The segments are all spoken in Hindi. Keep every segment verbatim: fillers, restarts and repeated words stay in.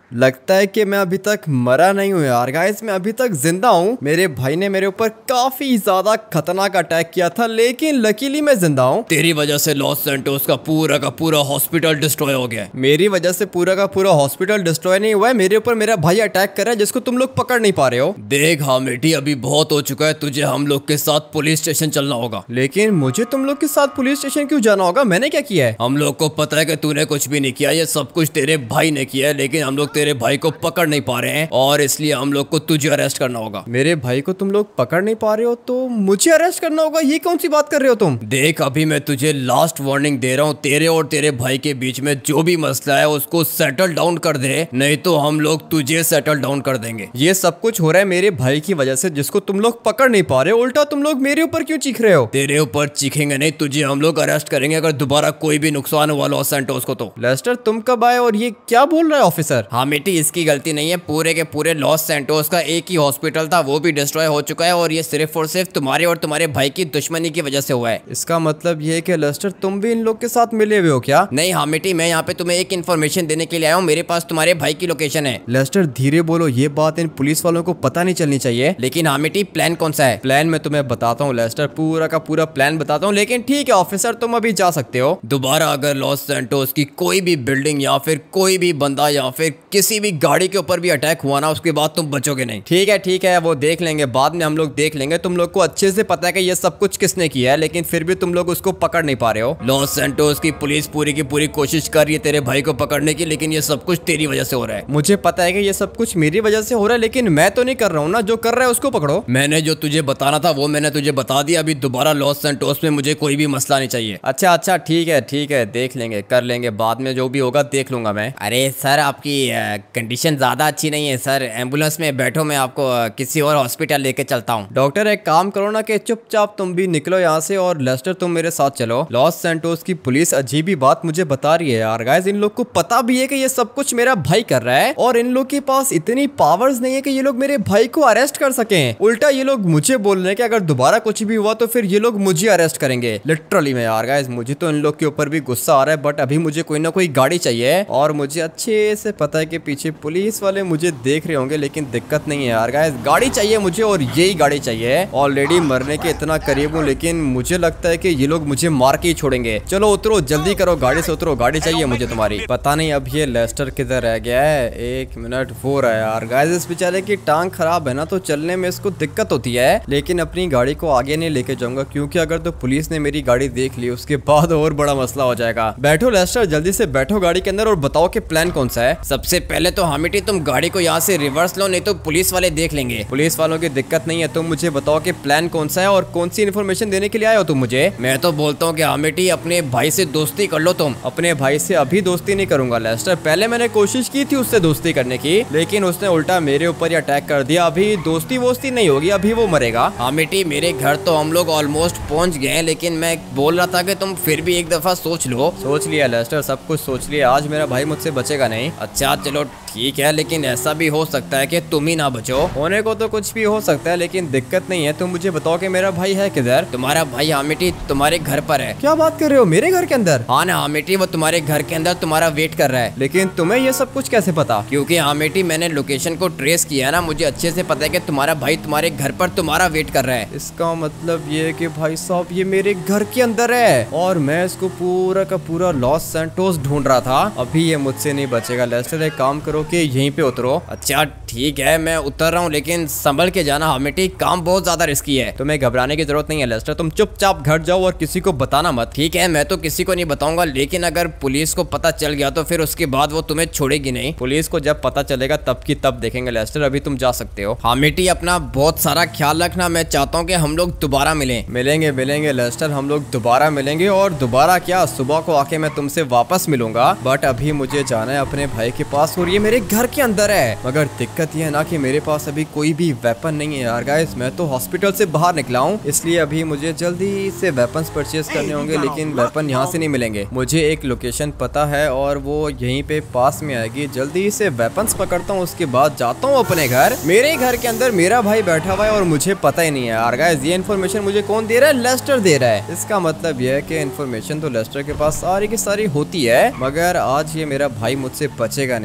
लगता है कि मैं अभी तक मरा नहीं हूँ यार गाइस, मैं अभी तक जिंदा हूँ। मेरे भाई ने मेरे ऊपर काफी ज्यादा खतरनाक अटैक किया था, लेकिन लकीली मैं जिंदा हूँ। तेरी वजह से लॉस सैंटोस का पूरा का पूरा हॉस्पिटल डिस्ट्रॉय हो गया। मेरी वजह से पूरा का पूरा हॉस्पिटल डिस्ट्रॉय नहीं हुआ है, मेरे ऊपर मेरा भाई अटैक कर रहा है जिसको तुम लोग पकड़ नहीं पा रहे हो। देख हामिटी, अभी बहुत हो चुका है, तुझे हम लोग के साथ पुलिस स्टेशन चलना होगा। लेकिन मुझे तुम लोग के साथ पुलिस स्टेशन क्यों जाना होगा? मैंने क्या किया है? हम लोग को पता है कि तूने कुछ भी नहीं किया, ये सब कुछ तेरे भाई ने किया है, लेकिन हम लोग तेरे भाई को पकड़ नहीं पा रहे हैं और इसलिए हम लोग को तुझे अरेस्ट करना होगा। मेरे भाई को तुम लोग पकड़ नहीं पा रहे हो तो मुझे अरेस्ट करना होगा? ये कौन सी बात कर रहे हो तुम? देख, अभी मैं तुझे लास्ट वार्निंग दे रहा हूँ, तेरे और तेरे भाई के बीच में जो भी मसला है उसको सेटल डाउन कर दे, नहीं तो हम लोग तुझे सेटल डाउन कर देंगे। ये सब कुछ हो रहा है मेरे भाई की वजह से, जिसको तुम लोग पकड़ नहीं पा रहे हो। उल्टा तुम लोग मेरे ऊपर क्यों चीख रहे हो? तेरे ऊपर चीखेंगे नहीं, तुझे हम लोग अरेस्ट करेंगे अगर दोबारा कोई भी नुकसान हुआ लॉस सैंटोस को तो। लेस्टर, तुम कब आए और ये क्या बोल रहा है ऑफिसर? हाँ बेटी, इसकी गलती नहीं है, पूरे के पूरे लॉस सैंटोस का एक ही हॉस्पिटल था, वो भी डिस्ट्रॉय हो चुका है और ये सिर्फ और सिर्फ तुम्हारे और तुम्हारे भाई की दुश्मनी की वजह से हुआ है। इसका मतलब ये है कि लेस्टर तुम भी इन लोग के साथ मिले हुए हो क्या? नहीं हाँ बेटी, मैं यहाँ पे तुम्हें एक इन्फॉर्मेशन देने के लिए आया हूँ, मेरे पास तुम्हारे भाई की लोकेशन है। लेस्टर धीरे बोलो, ये बात इन पुलिस वालों को पता नहीं चलनी चाहिए। लेकिन हाँ बेटी, प्लान कौन सा है? प्लान मैं तुम्हें बताता हूँ लेस्टर, पूरा का पूरा प्लान बताता हूँ, लेकिन ठीक है ऑफिसर, तुम अभी जा सकते हो। दोबारा अगर लॉस सैंटोस की कोई भी बिल्डिंग या फिर कोई भी बंदा या फिर किसी भी गाड़ी के ऊपर भी अटैक हुआ ना, उसके बाद तुम बचोगे नहीं। ठीक है ठीक है, वो देख लेंगे, बाद में हम लोग देख लेंगे। तुम लोग को अच्छे से पता है कि ये सब कुछ किसने किया है, लेकिन फिर भी तुम लोग उसको पकड़ नहीं पा रहे हो। लॉस सैंटोस की पुलिस पूरी की पूरी कोशिश कर रही है तेरे भाई को पकड़ने की, लेकिन ये सब कुछ तेरी वजह से हो रहा है। मुझे पता है कि ये सब कुछ मेरी वजह से हो रहा है, लेकिन मैं तो नहीं कर रहा हूँ ना, जो कर रहा है उसको पकड़ो। मैंने जो तुझे बताना था वो मैंने तुझे बता दिया, अभी दोबारा लॉस सैंटोस में मुझे कोई भी मसला नहीं चाहिए। अच्छा अच्छा ठीक है ठीक है, देख लेंगे, कर लेंगे, बाद में जो भी होगा देख लूंगा मैं। अरे सर, आपकी कंडीशन ज्यादा अच्छी नहीं है सर, एम्बुलेंस में बैठो, मैं आपको किसी और हॉस्पिटल लेके चलता हूँ। डॉक्टर एक काम करो ना कि चुपचाप तुम भी निकलो यहाँ से और लेस्टर तुम मेरे साथ चलो। लॉस सैंटोस की पुलिस अजीब ही बात मुझे बता रही है यार गाइस, इन लोग को पता भी है कि ये सब कुछ मेरा भाई कर रहा है और इन लोग के पास इतनी पावर्स नहीं है कि ये लोग मेरे भाई को अरेस्ट कर सके। उल्टा ये लोग मुझे बोल रहे हैं कि अगर दोबारा कुछ भी हुआ तो फिर ये लोग मुझे अरेस्ट करेंगे। लिटरली में यार गाइस, मुझे तो इन लोग के ऊपर भी गुस्सा आ रहा है, बट अभी मुझे कोई ना कोई गाड़ी चाहिए और मुझे अच्छे से पता है कि पीछे पुलिस वाले मुझे देख रहे होंगे, लेकिन दिक्कत नहीं है यार गाइस, गाड़ी चाहिए मुझे और यही गाड़ी चाहिए। ऑलरेडी मरने के इतना करीब हूँ, लेकिन मुझे लगता है कि ये लोग मुझे मार के ही छोड़ेंगे। चलो उतरो, जल्दी करो, गाड़ी से उतरो, गाड़ी चाहिए मुझे तुम्हारी। पता नहीं अब ये लेस्टर किधर रह गया है, एक मिनट, वो रहा यार गाइस, इस बेचारे की टांग खराब है ना, तो चलने में इसको दिक्कत होती है, लेकिन अपनी गाड़ी को आगे नहीं लेके जाऊंगा, क्योंकि अगर तो पुलिस ने मेरी गाड़ी देख ली उसके बाद और बड़ा मसला हो जाएगा। बैठो लेस्टर, जल्दी से बैठो गाड़ी के अंदर और बताओ कि प्लान कौन सा है। सबसे पहले तो हामिटी, तुम गाड़ी को यहाँ से रिवर्स लो, नहीं तो पुलिस वाले देख लेंगे। पुलिस वालों की दिक्कत नहीं है, तुम मुझे बताओ कि प्लान कौन सा है और कौन सी इन्फॉर्मेशन देने के लिए आए हो तुम मुझे। मैं तो बोलता हूँ कि हामिटी, अपने भाई से दोस्ती कर लो तुम। अपने भाई से अभी दोस्ती नहीं करूंगा लेस्टर, पहले मैंने कोशिश की थी उससे दोस्ती करने की, लेकिन उसने उल्टा मेरे ऊपर ही अटैक कर दिया। अभी दोस्ती वोस्ती नहीं होगी, अभी वो मरेगा। हामिटी, मेरे घर तो हम लोग ऑलमोस्ट पहुँच गए हैं, लेकिन मैं बोल रहा था कि तुम फिर भी एक दफा सोच लो। सोच लिया लेस्टर, सब कुछ सोच लिया, आज मेरा भाई मुझसे बचेगा नहीं। अच्छा चलो ठीक है, लेकिन ऐसा भी हो सकता है कि तुम ही ना बचो। होने को तो कुछ भी हो सकता है, लेकिन दिक्कत नहीं है। तुम मुझे बताओ कि मेरा भाई है किधर? तुम्हारा भाई हामिटी तुम्हारे घर पर है। क्या बात कर रहे हो, मेरे घर के अंदर? हाँ ना हामिटी, वो तुम्हारे घर के अंदर तुम्हारा वेट कर रहा है। लेकिन तुम्हें ये सब कुछ कैसे पता? क्योंकि हामिटी, मैंने लोकेशन को ट्रेस किया ना, मुझे अच्छे से पता है कि तुम्हारा भाई तुम्हारे घर पर तुम्हारा वेट कर रहा है। इसका मतलब ये कि भाई साहब ये मेरे घर के अंदर है और मैं इसको पूरा का पूरा लॉस सैंटोस ढूंढ रहा था। अभी ये मुझसे नहीं बचेगा लेस्टर, एक काम करो कि यहीं पे उतरो। अच्छा ठीक है, मैं उतर रहा हूँ, लेकिन संभल के जाना हामिटी, काम बहुत ज्यादा रिस्की है। तुम्हें घबराने की जरूरत नहीं है लेस्टर, तुम चुपचाप घर जाओ और किसी को बताना मत। ठीक है, मैं तो किसी को नहीं बताऊंगा, लेकिन अगर पुलिस को पता चल गया तो फिर उसके बाद वो तुम्हें छोड़ेगी नहीं। पुलिस को जब पता चलेगा तब की तब देखेंगे लेस्टर, अभी तुम जा सकते हो। हामिटी, अपना बहुत सारा ख्याल रखना, मैं चाहता हूँ कि हम लोग दोबारा मिलें। मिलेंगे मिलेंगे लेस्टर, हम लोग दोबारा मिलेंगे, और दोबारा क्या, सुबह को आके मैं तुमसे वापस मिलूंगा। बट अभी मुझे जाना है अपने भाई के पास और ये मेरे घर के अंदर है। मगर दिक्कत ये है ना कि मेरे पास अभी कोई भी वेपन नहीं है यार गाइस, मैं तो हॉस्पिटल से बाहर निकला हूँ, इसलिए अभी मुझे जल्दी से वेपन्स परचेज करने होंगे, लेकिन वेपन यहाँ से नहीं मिलेंगे। मुझे एक लोकेशन पता है और वो यहीं पे पास में आएगी, जल्दी से वेपन्स पकड़ता हूँ, उसके बाद जाता हूँ अपने घर। मेरे घर के अंदर मेरा भाई बैठा हुआ है और मुझे पता ही नहीं है यार गाइस, ये इन्फॉर्मेशन मुझे कौन दे रहा है? लेस्टर दे रहा है। इसका मतलब ये है कि इन्फॉर्मेशन तो लेस्टर के पास सारी की सारी होती है, मगर आज ये मेरा भाई मुझसे बचेगा नहीं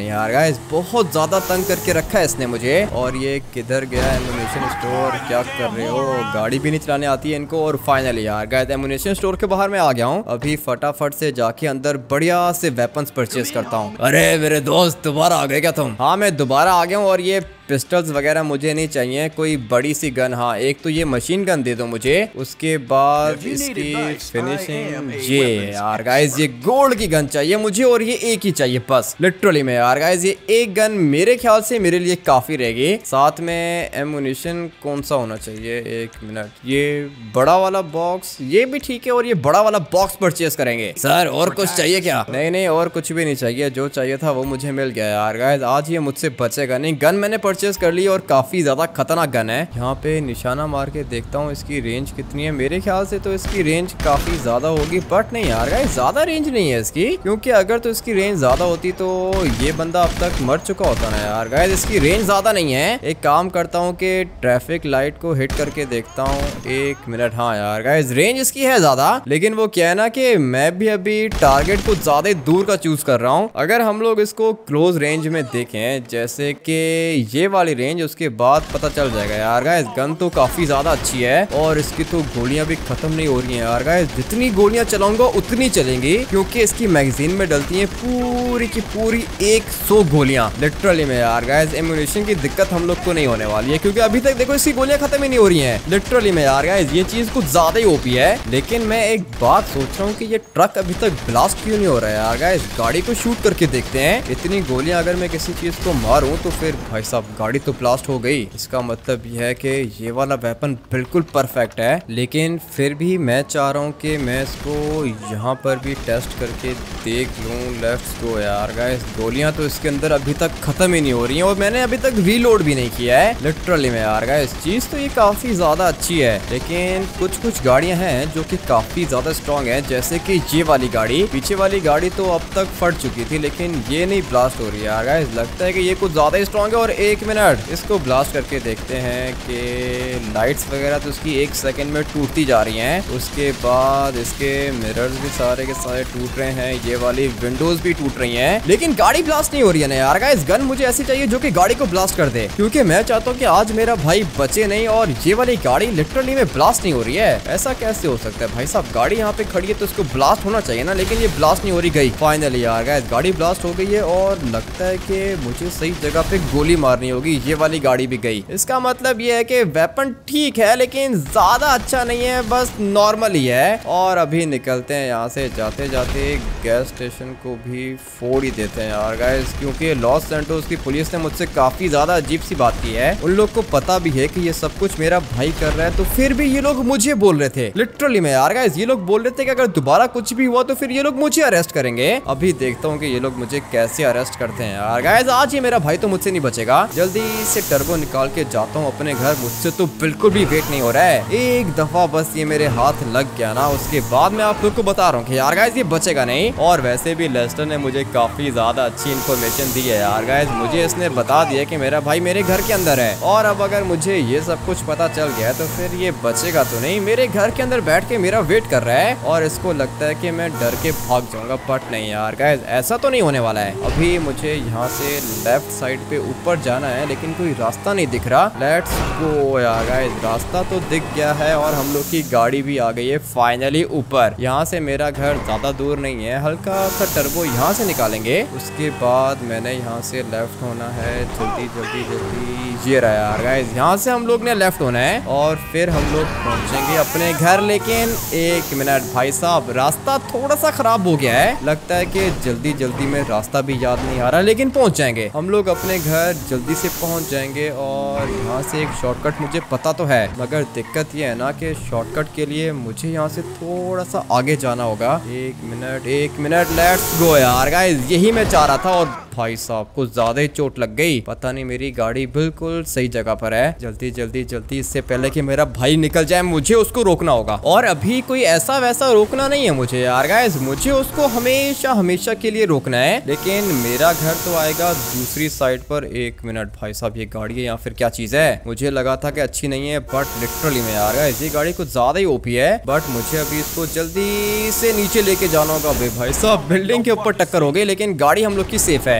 यार गाइस, बहुत ज्यादा तंग करके रखा है इसने मुझे। और ये किधर गया एमुनेशन स्टोर, क्या कर रहे हो? गाड़ी भी नहीं चलाने आती है इनको। और फाइनली यार गाइस एमुनेशन स्टोर के बाहर मैं आ गया हूँ। अभी फटाफट से जाके अंदर बढ़िया से वेपन्स परचेज करता हूँ। अरे मेरे दोस्त, दोबारा आ गए क्या तुम? हाँ मैं दोबारा आ गया हूँ। और ये पिस्टल्स वगैरह मुझे नहीं चाहिए, कोई बड़ी सी गन। हाँ एक तो ये मशीन गन दे दो मुझे, उसके बाद इसकी फिनिशिंग। ये यार गाइस ये गोल्ड की गन चाहिए मुझे, और ये एक ही चाहिए बस। लिटरली में यार गाइस ये एक गन मेरे ख्याल से मेरे लिए काफी रहेगी। साथ में एमुनिशन कौन सा होना चाहिए, एक मिनट, ये बड़ा वाला बॉक्स ये भी ठीक है। और ये बड़ा वाला बॉक्स परचेज करेंगे। सर और कुछ चाहिए क्या? नहीं नहीं और कुछ भी नहीं चाहिए, जो चाहिए था वो मुझे मिल गया यार गाइस। आज ये मुझसे बचेगा नहीं। गन मैंने परचेज कर ली और काफी ज्यादा खतरनाक गन है। यहाँ पे निशाना मार के देखता हूँ इसकी रेंज कितनी है। मेरे ख्याल से तो इसकी रेंज काफी ज्यादा होगी, बट नहीं यार गाइस ज्यादा रेंज नहीं है इसकी, क्योंकि अगर तो इसकी रेंज ज्यादा होती तो ये बंदा अब तक मर चुका होता ना यार गाइस। इसकी रेंज ज्यादा नहीं है। एक काम करता हूँ कि ट्रैफिक लाइट को हिट करके देखता हूँ, एक मिनट। हाँ यार गाइस रेंज इसकी है ज्यादा, लेकिन वो क्या है ना कि मैं भी अभी टारगेट को ज्यादा दूर का चूज कर रहा हूँ। अगर हम लोग इसको क्लोज रेंज में देखें, जैसे कि ये वाली रेंज, उसके बाद पता चल जाएगा यार गाइस। गन तो काफी ज्यादा अच्छी है और इसकी तो गोलियां भी खत्म नहीं हो रही हैं यार गाइस। जितनी गोलियां चलाऊंगा उतनी चलेंगी, क्योंकि इसकी मैगजीन में डलती हैं पूरी की पूरी सौ गोलियां। लिटरली में यार गाइस एमुनेशन की दिक्कत हम लोग को नहीं होने वाली है, क्योंकि अभी तक देखो इसकी गोलियां खत्म ही नहीं हो रही हैं। लिटरली में यार गाइस ये चीज कुछ ज्यादा ही ओपी है। लेकिन मैं एक बात सोच रहा हूँ कि ये ट्रक अभी तक ब्लास्ट क्यों नहीं हो रहा है यार गाइस। गाड़ी को शूट करके देखते हैं। इतनी गोलियां अगर मैं किसी चीज को मारूं तो फिर भाई साहब गाड़ी तो ब्लास्ट हो गई। इसका मतलब यह है कि ये वाला वेपन बिल्कुल परफेक्ट है। लेकिन फिर भी मैं चाह रहा हूँ कि मैं इसको यहाँ पर भी टेस्ट करके देख लूँ। लेट्स गो यार गाइस। गोलियां तो इसके अंदर अभी तक खत्म ही नहीं हो रही हैं और मैंने अभी तक रीलोड भी नहीं किया है। लिटरली में यार गाइस चीज तो ये काफी ज्यादा अच्छी है, लेकिन कुछ कुछ गाड़ियां हैं जो कि काफी ज्यादा स्ट्रॉन्ग है, जैसे कि ये वाली गाड़ी। पीछे वाली गाड़ी तो अब तक फट चुकी थी, लेकिन ये नहीं ब्लास्ट हो रही है यार गाइस। लगता है कि ये कुछ ज्यादा ही स्ट्रॉन्ग है। और एक मिनट, इसको ब्लास्ट करके देखते हैं कि लाइट्स वगैरह तो इसकी एक सेकंड में टूटती जा रही हैं। उसके बाद इसके मिरर्स भी सारे के सारे टूट रहे हैं, ये वाली विंडोज भी टूट रही हैं, लेकिन गाड़ी ब्लास्ट नहीं हो रही है ना यार गाइस। गन मुझे ऐसी चाहिए जो कि गाड़ी को ब्लास्ट कर दे, क्योंकि मैं चाहता हूँ कि आज मेरा भाई बचे नहीं। और ये वाली गाड़ी लिटरली में ब्लास्ट नहीं हो रही है। ऐसा कैसे हो सकता है भाई साहब? गाड़ी यहाँ पे खड़ी है तो इसको ब्लास्ट होना चाहिए ना, लेकिन ये ब्लास्ट नहीं हो रही। गई फाइनली यार गाइस, गाड़ी ब्लास्ट हो गई है और लगता है कि मुझे सही जगह पे गोली मारनी होगी। ये वाली गाड़ी भी गई। इसका मतलब ये है कि वेपन ठीक है, लेकिन ज्यादा अच्छा नहीं है, बस नॉर्मल ही है। और अभी निकलते हैं यहाँ से। जाते जाते गैस स्टेशन को भी फोड़ ही देते हैं यार गाइस, क्योंकि लॉस सैंटोस की पुलिस ने मुझसे काफी ज्यादा अजीब सी बात की है। उन लोग को पता भी है कि ये सब कुछ मेरा भाई कर रहा है, तो फिर भी ये लोग मुझे बोल रहे थे। लिटरली में यार गाइस ये लोग बोल रहे थे कि अगर दोबारा कुछ भी हुआ तो फिर ये लोग मुझे अरेस्ट करेंगे। अभी देखता हूँ कि ये लोग मुझे कैसे अरेस्ट करते हैं यार गाइस। आज ये मेरा भाई तो मुझसे नहीं बचेगा। जल्दी से टर्बो निकाल के जाता हूँ अपने घर। मुझसे तो बिल्कुल भी वेट नहीं हो रहा है। एक दफा बस ये मेरे हाथ लग गया ना, उसके बाद मैं आप लोग को बता रहा हूँ कि यार गाइस ये बचेगा नहीं। और वैसे भी लेस्टर ने मुझे काफी ज्यादा अच्छी इन्फॉर्मेशन दी है यार गाइस। मुझे इसने बता दिया कि मेरा भाई मेरे घर के अंदर है, और अब अगर मुझे ये सब कुछ पता चल गया तो फिर ये बचेगा तो नहीं। मेरे घर के अंदर बैठ के मेरा वेट कर रहा है और इसको लगता है कि मैं डर के भाग जाऊंगा, बट नहीं यार गाइस ऐसा तो नहीं होने वाला है। अभी मुझे यहाँ से लेफ्ट साइड पे ऊपर जाना है, लेकिन कोई रास्ता नहीं दिख रहा। लेट्स गो यार गाइस, रास्ता तो दिख गया है और हम लोग की गाड़ी भी आ गई है फाइनली ऊपर। यहाँ से मेरा घर ज्यादा दूर नहीं है, हल्का सा टर्बो यहाँ से निकालेंगे। उसके बाद मैंने यहाँ से लेफ्ट होना है। जल्दी जल्दी जल्दी, ये रहा यार गाइस, यहाँ से हम लोग ने लेफ्ट होना है और फिर हम लोग पहुँचेंगे अपने घर। लेकिन एक मिनट भाई साहब, रास्ता थोड़ा सा खराब हो गया है। लगता है कि जल्दी जल्दी में रास्ता भी याद नहीं आ रहा, लेकिन पहुँच जाएंगे हम लोग अपने घर, जल्दी से पहुँच जाएंगे। और यहाँ से एक शॉर्टकट मुझे पता तो है, मगर दिक्कत ये है ना कि शॉर्टकट के लिए मुझे यहाँ से थोड़ा सा आगे जाना होगा। एक मिनट एक मिनट लेट्स गो यार गाइस, यही मैं चाह रहा था। और भाई साहब कुछ ज्यादा ही चोट लग गई। पता नहीं मेरी गाड़ी बिल्कुल सही जगह पर है। जल्दी जल्दी जल्दी, इससे पहले कि मेरा भाई निकल जाए मुझे उसको रोकना होगा। और अभी कोई ऐसा वैसा रोकना नहीं है मुझे यार गाइस, मुझे उसको हमेशा हमेशा के लिए रोकना है। लेकिन मेरा घर तो आएगा दूसरी साइड पर। एक मिनट भाई साहब, ये गाड़ी है या फिर क्या चीज है? मुझे लगा था कि अच्छी नहीं है, बट लिटरली में यार गाइस ये गाड़ी कुछ ज्यादा ही ओपी है। बट मुझे अभी इसको जल्दी से नीचे लेके जाना होगा। भाई साहब बिल्डिंग के ऊपर टक्कर हो गई, लेकिन गाड़ी हम लोग की सेफ है।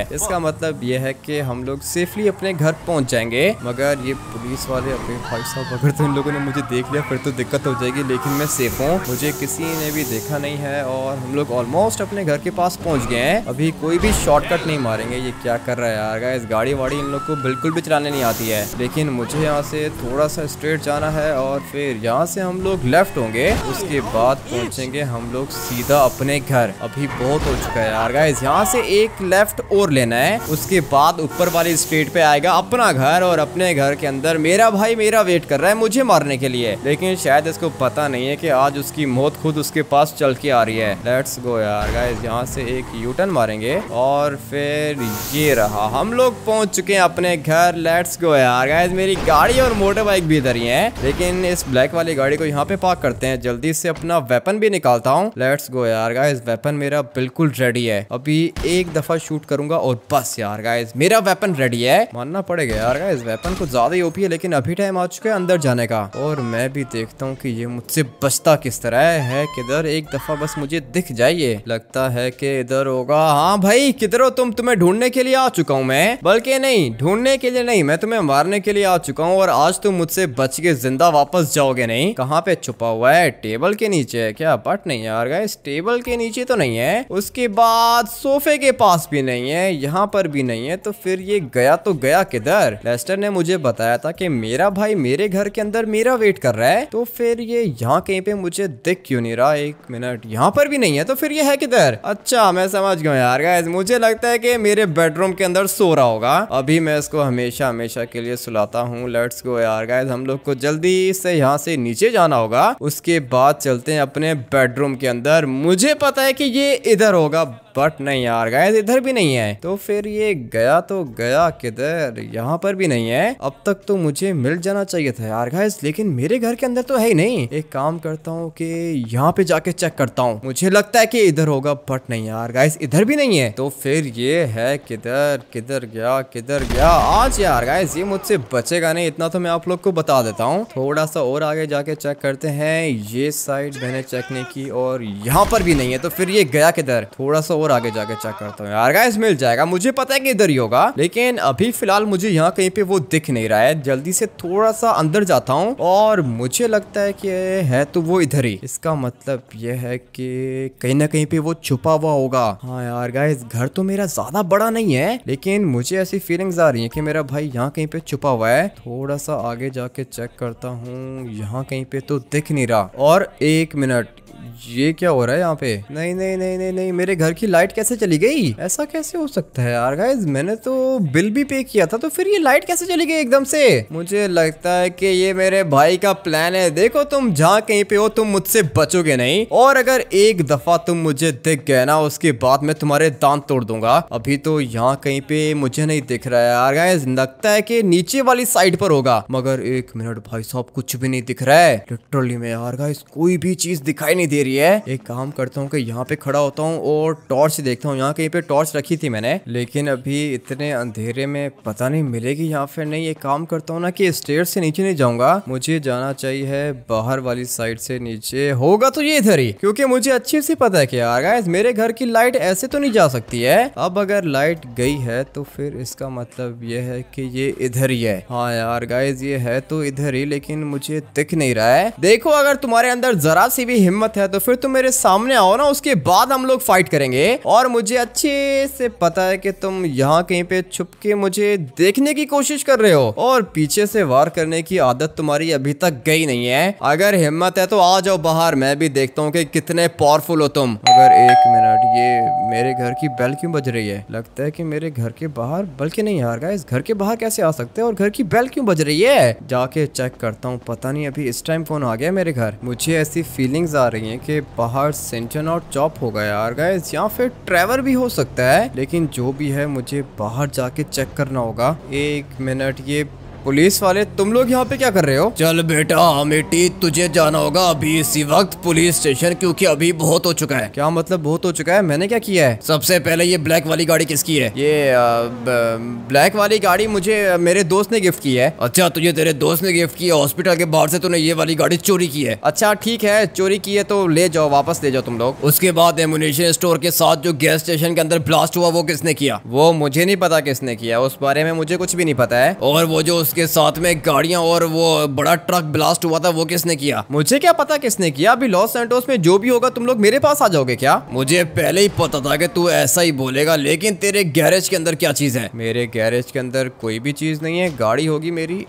इसका मतलब ये है कि हम लोग सेफली अपने घर पहुंच जाएंगे। मगर ये पुलिस वाले, अबे भाई साहब अगर तो इन लोगों ने मुझे देख लिया फिर तो दिक्कत हो जाएगी। लेकिन मैं सेफ हूँ, मुझे किसी ने भी देखा नहीं है और हम लोग ऑलमोस्ट अपने घर के पास पहुंच गए हैं। अभी कोई भी शॉर्टकट नहीं मारेंगे। ये क्या कर रहा है यार गाइस, गाड़ी वाड़ी इन लोग को बिल्कुल भी चलाने नहीं आती है। लेकिन मुझे यहाँ से थोड़ा सा स्ट्रेट जाना है और फिर यहाँ से हम लोग लेफ्ट होंगे, उसके बाद पहुंचेंगे हम लोग सीधा अपने घर। अभी बहुत हो चुका है यार गाइस, यहाँ से एक लेफ्ट और लेना है, उसके बाद ऊपर वाली स्ट्रीट पे आएगा अपना घर और अपने घर के अंदर मेरा भाई मेरा वेट कर रहा है मुझे मारने के लिए। लेकिन शायद इसको पता नहीं है कि आज उसकी मौत खुद उसके पास चल के आ रही है। लेट्स गो यार गाइस, यहाँ से एक यू टर्न मारेंगे और फिर ये रहा, हम लोग पहुंच चुके हैं अपने घर। लेट्स गो यार गाइस, मेरी गाड़ी और मोटर बाइक भी इधर ही है। लेकिन इस ब्लैक वाली गाड़ी को यहाँ पे पार्क करते हैं, जल्दी से अपना वेपन भी निकालता हूँ। लेट्स गो यार गाइस, वेपन मेरा बिल्कुल रेडी है। अभी एक दफा शूट करूंगा और बस यार गाइस मेरा वेपन रेडी है। मानना पड़ेगा यार गाइस, वेपन कुछ ज्यादा ही ओपी है। लेकिन अभी टाइम आ चुका है अंदर जाने का और मैं भी देखता हूँ कि ये मुझसे बचता किस तरह है। किधर, एक दफा बस मुझे दिख जाइए। लगता है कि इधर होगा। हाँ भाई किधर हो तुम? तुम्हें ढूंढने के लिए आ चुका हूँ मैं। बल्कि नहीं, ढूंढने के लिए नहीं, मैं तुम्हें मारने के लिए आ चुका हूँ। और आज तुम मुझसे बच के जिंदा वापस जाओगे नहीं। कहाँ पे छुपा हुआ है? टेबल के नीचे है क्या? बट नहीं यार गाइस, टेबल के नीचे तो नहीं है। उसके बाद सोफे के पास भी नहीं है, यहाँ पर भी नहीं है। तो फिर ये गया तो गया किधर? लेस्टर ने मुझे बताया था कि मेरा भाई मेरे घर के अंदर मेरा वेट कर रहा है। तो फिर ये यहाँ कहीं पे मुझे दिख क्यों नहीं रहा? एक मिनट, यहाँ पर भी नहीं है। तो फिर ये है किधर? अच्छा मैं समझ गया यार गाइस, मुझे लगता है कि मेरे बेडरूम के अंदर सो रहा होगा। अभी मैं इसको हमेशा हमेशा के लिए सुलाता हूँ। लेट्स गो यार गाइस, हम लोग को जल्दी से यहाँ से नीचे जाना होगा। उसके बाद चलते हैं अपने बेडरूम के अंदर। मुझे पता है कि ये इधर होगा, बट नहीं यार गाइस इधर भी नहीं है। तो फिर ये गया तो गया किधर? यहाँ पर भी नहीं है। अब तक तो मुझे मिल जाना चाहिए था यार गाइस, लेकिन मेरे घर के अंदर तो है ही नहीं। एक काम करता हूँ कि यहाँ पे जाके चेक करता हूँ। मुझे लगता है कि इधर होगा, बट नहीं यार गाइस इधर भी नहीं है। तो फिर ये है किधर? किधर गया? किधर गया? आज यार गाइस ये मुझसे बचेगा नहीं, इतना तो मैं आप लोग को बता देता हूँ। थोड़ा सा और आगे जाके चेक करते हैं। ये साइड मैंने चेक नहीं की और यहाँ पर भी नहीं है। तो फिर ये गया किधर? थोड़ा सा और आगे जाके चेक करता हूँ यार गाइस, मिल जाएगा। मुझे पता है कि इधर ही होगा, लेकिन अभी फिलहाल मुझे यहाँ कहीं पे वो दिख नहीं रहा है। जल्दी से थोड़ा सा अंदर जाता हूँ और मुझे लगता है कि है तो वो इधर ही। इसका मतलब ये है कि कहीं ना कहीं पे वो छुपा हुआ होगा। हाँ यार गाइस, घर तो मेरा ज्यादा बड़ा नहीं है, लेकिन मुझे ऐसी फीलिंग्स आ रही है कि मेरा भाई यहाँ कहीं पे छुपा हुआ है। थोड़ा सा आगे जाके चेक करता हूँ, यहाँ कहीं पे तो दिख नहीं रहा। और एक मिनट, ये क्या हो रहा है यहाँ पे? नहीं नहीं नहीं नहीं नहीं, मेरे घर की लाइट कैसे चली गई? ऐसा कैसे हो सकता है यार गाइस, मैंने तो बिल भी पे किया था, तो फिर ये लाइट कैसे चली गई एकदम से? मुझे लगता है कि ये मेरे भाई का प्लान है। देखो तुम जहाँ कहीं पे हो तुम मुझसे बचोगे नहीं, और अगर एक दफा तुम मुझे दिख गए ना उसके बाद मैं तुम्हारे दांत तोड़ दूंगा। अभी तो यहाँ कहीं पे मुझे नहीं दिख रहा है यार गाइस, लगता है कि नीचे वाली साइड पर होगा। मगर एक मिनट भाई साहब, कुछ भी नहीं दिख रहा है लिटरली में यार गाइस, कोई भी चीज दिखाई नहीं दे रही है। एक काम करता हूँ कि यहाँ पे खड़ा होता हूँ और टॉर्च देखता हूँ। यहाँ कहीं पे टॉर्च रखी थी मैंने, लेकिन अभी इतने अंधेरे में पता नहीं मिलेगी यहाँ फिर नहीं। एक काम करता हूँ ना कि स्टेयर से नीचे नहीं जाऊंगा, मुझे जाना चाहिए बाहर वाली साइड से नीचे। होगा तो ये इधर ही, क्योंकि मुझे अच्छे से पता है कि यार गाइस मेरे घर की लाइट ऐसे तो नहीं जा सकती है। अब अगर लाइट गई है तो फिर इसका मतलब ये है कि ये इधर ही है। हाँ यार गाइस ये है तो इधर ही, लेकिन मुझे दिख नहीं रहा है। देखो अगर तुम्हारे अंदर जरा सी भी हिम्मत है तो फिर तुम मेरे सामने आओ ना, उसके बाद हम लोग फाइट करेंगे। और मुझे अच्छे से पता है कि तुम यहाँ कहीं पे छुप के मुझे देखने की कोशिश कर रहे हो, और पीछे से वार करने की आदत तुम्हारी अभी तक गई नहीं है। अगर हिम्मत है तो आ जाओ बाहर, मैं भी देखता हूँ कि कितने पावरफुल हो तुम। अगर एक मिनट, ये मेरे घर की बेल क्यों बज रही है? लगता है कि मेरे घर के बाहर, बल्कि नहीं यार गाइस घर के बाहर कैसे आ सकते हैं और घर की बेल क्यों बज रही है? जाके चेक करता हूँ। पता नहीं अभी इस टाइम कौन आ गया मेरे घर। मुझे ऐसी फीलिंग्स आ रही है कि बाहर सेंटन और चॉप हो गया यार गाइस, या फिर ट्रेवर भी हो सकता है। लेकिन जो भी है मुझे बाहर जाके चेक करना होगा। एक मिनट, ये पुलिस वाले, तुम लोग यहाँ पे क्या कर रहे हो? चल बेटा अमेठी, तुझे जाना होगा अभी इसी वक्त पुलिस स्टेशन, क्योंकि अभी बहुत हो चुका है। क्या मतलब बहुत हो चुका है? मैंने क्या किया है? सबसे पहले ये ब्लैक वाली गाड़ी किसकी है? ये आ, ब्लैक वाली गाड़ी मुझे मेरे दोस्त ने गिफ्ट की है। अच्छा, तुझे तेरे दोस्त ने गिफ्ट की है? हॉस्पिटल के बाहर से तूने ये वाली गाड़ी चोरी की है? अच्छा ठीक है, चोरी की है तो ले जाओ, वापस ले जाओ तुम लोग। उसके बाद एमुनेशन स्टोर के साथ जो गैस स्टेशन के अंदर ब्लास्ट हुआ वो किसने किया? वो मुझे नहीं पता किसने किया, उस बारे में मुझे कुछ भी नहीं पता है। और वो जो उसके साथ में गाड़ियां और वो बड़ा ट्रक ब्लास्ट हुआ था वो किसने किया? मुझे क्या पता किसने किया। अभी लॉस सैंटोस में जो भी होगा तुम लोग मेरे पास आ जाओगे क्या? मुझे पहले ही पता था कि तू ऐसा ही बोलेगा, लेकिन तेरे गैरेज के अंदर क्या चीज है? मेरे गैरेज के अंदर कोई भी चीज नहीं है, गाड़ी होगी मेरी।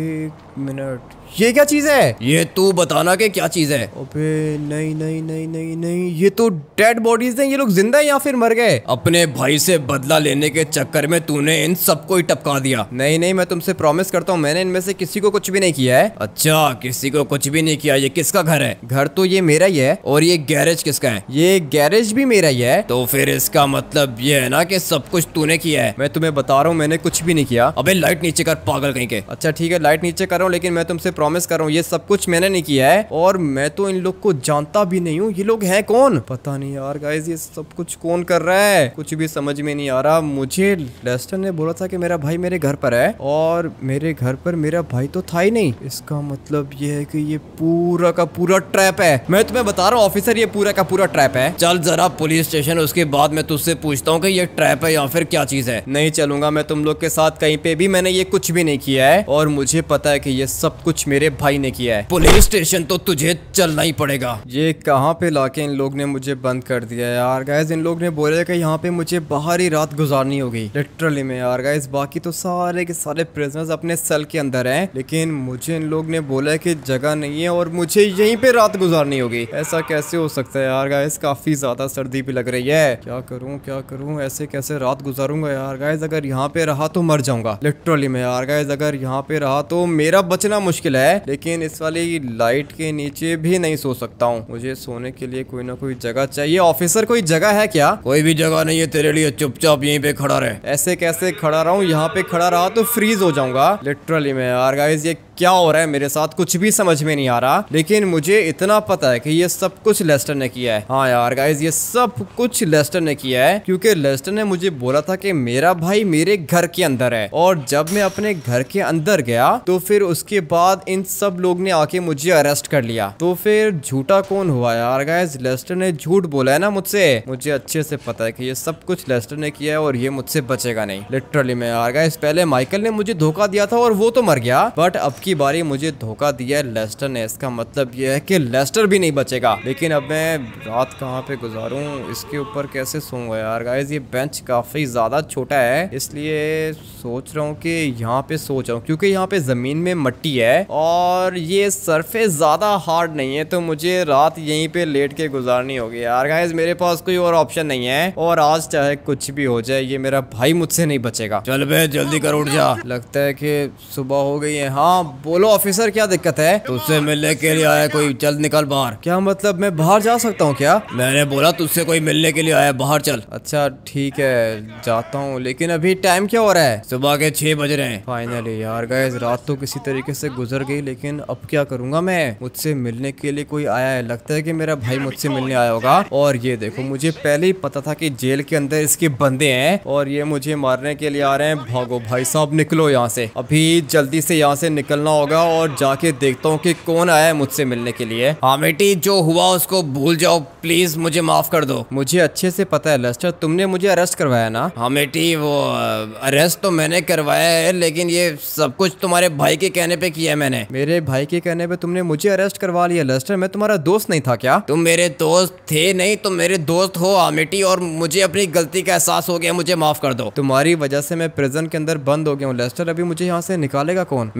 एक मिनट, ये क्या चीज है? ये तू बताना कि क्या चीज है। अबे नहीं नहीं नहीं नहीं नहीं, ये तो डेड बॉडीज हैं। ये लोग जिंदा है या फिर मर गए? अपने भाई से बदला लेने के चक्कर में तूने इन सबको ही टपका दिया। नहीं नहीं, मैं तुमसे प्रॉमिस करता हूँ मैंने इनमें से किसी को कुछ भी नहीं किया है। अच्छा, किसी को कुछ भी नहीं किया। ये किसका घर है? घर तो ये मेरा ही है। और ये गैरेज किसका है? ये गैरेज भी मेरा ही है। तो फिर इसका मतलब ये है ना कि सब कुछ तूने किया है। मैं तुम्हें बता रहा हूँ मैंने कुछ भी नहीं किया। अबे लाइट नीचे कर पागल कहीं के। अच्छा ठीक है, लाइट नीचे कर रहा हूँ, लेकिन मैं तुमसे प्रॉमिस कर रहा हूँ ये सब कुछ मैंने नहीं किया है। और मैं तो इन लोग को जानता भी नहीं हूँ। ये लोग हैं कौन? पता नहीं यार गाइस, ये सब कुछ कौन कर रहा है कुछ भी समझ में नहीं आ रहा। मुझे लेस्टर ने बोला था कि मेरा भाई मेरे घर पर है, और मेरे घर पर मेरा भाई तो था ही नहीं। इसका मतलब ये है कि ये पूरा का पूरा ट्रैप है। मैं तुम्हें बता रहा हूँ ऑफिसर, ये पूरा का पूरा ट्रैप है। चल जरा पुलिस स्टेशन, उसके बाद मैं तुझसे पूछता हूँ कि ये ट्रैप है या फिर क्या चीज है। नहीं चलूंगा मैं तुम लोग के साथ कहीं पे भी। मैंने ये कुछ भी नहीं किया है, और मुझे पता है कि ये सब कुछ मेरे भाई ने किया है। पुलिस स्टेशन तो तुझे चलना ही पड़ेगा। ये कहाँ पे लाके इन लोग ने मुझे बंद कर दिया है यार गाइस। इन लोग ने बोला कि यहाँ पे मुझे बाहर ही रात गुजारनी होगी, लिटरली में यार गाइस। बाकी तो सारे के सारे प्रिजनर्स अपने सेल के अंदर हैं, लेकिन मुझे इन लोग ने बोला है कि जगह नहीं है और मुझे यहीं पे रात गुजारनी होगी। ऐसा कैसे हो सकता है यार गाइस? काफी ज्यादा सर्दी भी लग रही है। क्या करूँ क्या करूँ, ऐसे कैसे रात गुजारूंगा यार गाइस? अगर यहाँ पे रहा तो मर जाऊंगा लिटरली में यार गाइस। अगर यहाँ पे रहा तो मेरा बचना मुश्किल है, लेकिन इस वाली लाइट के नीचे भी नहीं सो सकता हूँ। मुझे सोने के लिए कोई ना कोई जगह चाहिए। ऑफिसर कोई जगह है क्या? कोई भी जगह नहीं है तेरे लिए, चुपचाप यहीं पे खड़ा रहे। ऐसे कैसे खड़ा रहूं? यहाँ पे खड़ा रहा तो फ्रीज हो जाऊंगा लिटरली में यार गाइस। ये क्या हो रहा है मेरे साथ? कुछ भी समझ में नहीं आ रहा, लेकिन मुझे इतना पता है कि ये सब कुछ लेस्टर ने किया है। हाँ यार गाइस, ये सब कुछ लेस्टर ने किया है, क्योंकि लेस्टर ने मुझे बोला था कि मेरा भाई मेरे घर के अंदर है। और जब मैं अपने घर के अंदर गया तो फिर उसके बाद इन सब लोग ने आके मुझे अरेस्ट कर लिया। तो फिर झूठा कौन हुआ यार गाइस? लेस्टर ने झूठ बोला है ना मुझसे। मुझे अच्छे से पता है कि ये सब कुछ लेस्टर ने किया है और ये मुझसे बचेगा नहीं लिटरली में यार गाइस। पहले माइकल ने मुझे धोखा दिया था और वो तो मर गया, बट अब की बारी मुझे धोखा दिया है लेस्टर ने। इसका मतलब ये है कि लेस्टर भी नहीं बचेगा। लेकिन अब मैं रात कहाँ पे गुजारूं? इसके ऊपर कैसे सोऊंगा यार गाइस? ये बेंच काफी ज्यादा छोटा है, इसलिए सोच रहा हूँ कि यहाँ पे सो जाऊं, क्योंकि यहाँ पे जमीन में मट्टी है और ये सरफेस ज्यादा हार्ड नहीं है। तो मुझे रात यहीं पे लेट के गुजारनी होगी यार गाइस। मेरे पास कोई और ऑप्शन नहीं है, और आज चाहे कुछ भी हो जाए ये मेरा भाई मुझसे नहीं बचेगा। चल बे जल्दी कर, उठ जा। लगता है कि सुबह हो गई है। हाँ बोलो ऑफिसर, क्या दिक्कत है? तुझसे मिलने के लिए आया कोई, चल निकल बाहर। क्या मतलब मैं बाहर जा सकता हूँ क्या? मैंने बोला तुझसे कोई मिलने के लिए आया, बाहर चल। अच्छा ठीक है जाता हूँ, लेकिन अभी टाइम क्या हो रहा है? सुबह के छह बज रहे हैं। फाइनली यार गाइस, रात तो किसी तरीके से गुजर गई, लेकिन अब क्या करूंगा मैं? मुझसे मिलने के लिए कोई आया है, लगता है कि मेरा भाई मुझसे मिलने आया होगा। और ये देखो, मुझे पहले ही पता था कि जेल के अंदर इसके बंदे हैं और ये मुझे मारने के लिए आ रहे हैं। भागो भाई साहब, निकलो यहाँ से, अभी जल्दी से यहाँ से निकलना होगा और जाके देखता हूँ कि कौन आया है मुझसे मिलने के लिए। हाँ बेटी, जो हुआ उसको भूल जाओ प्लीज, मुझे माफ कर दो। मुझे अच्छे से पता है लेस्टर, तुमने मुझे अरेस्ट करवाया ना? हाँ बेटी, वो अरेस्ट तो मैंने करवाया है, लेकिन ये सब कुछ तुम्हारे भाई के कहने पे किया है मैंने। मेरे भाई के कहने पे तुमने मुझे अरेस्ट करवा लिया लेस्टर? मैं तुम्हारा दोस्त नहीं था क्या? तुम मेरे दोस्त थे नहीं, तुम मेरे दोस्त हो आमिटी, और मुझे अपनी गलती का एहसास हो गया, मुझे माफ कर दो। तुम्हारी वजह से मैं प्रिजन के अंदर बंद हो गया हूँ लेस्टर, अभी मुझे यहाँ से निकालेगा कौन? मैं निकालूंगा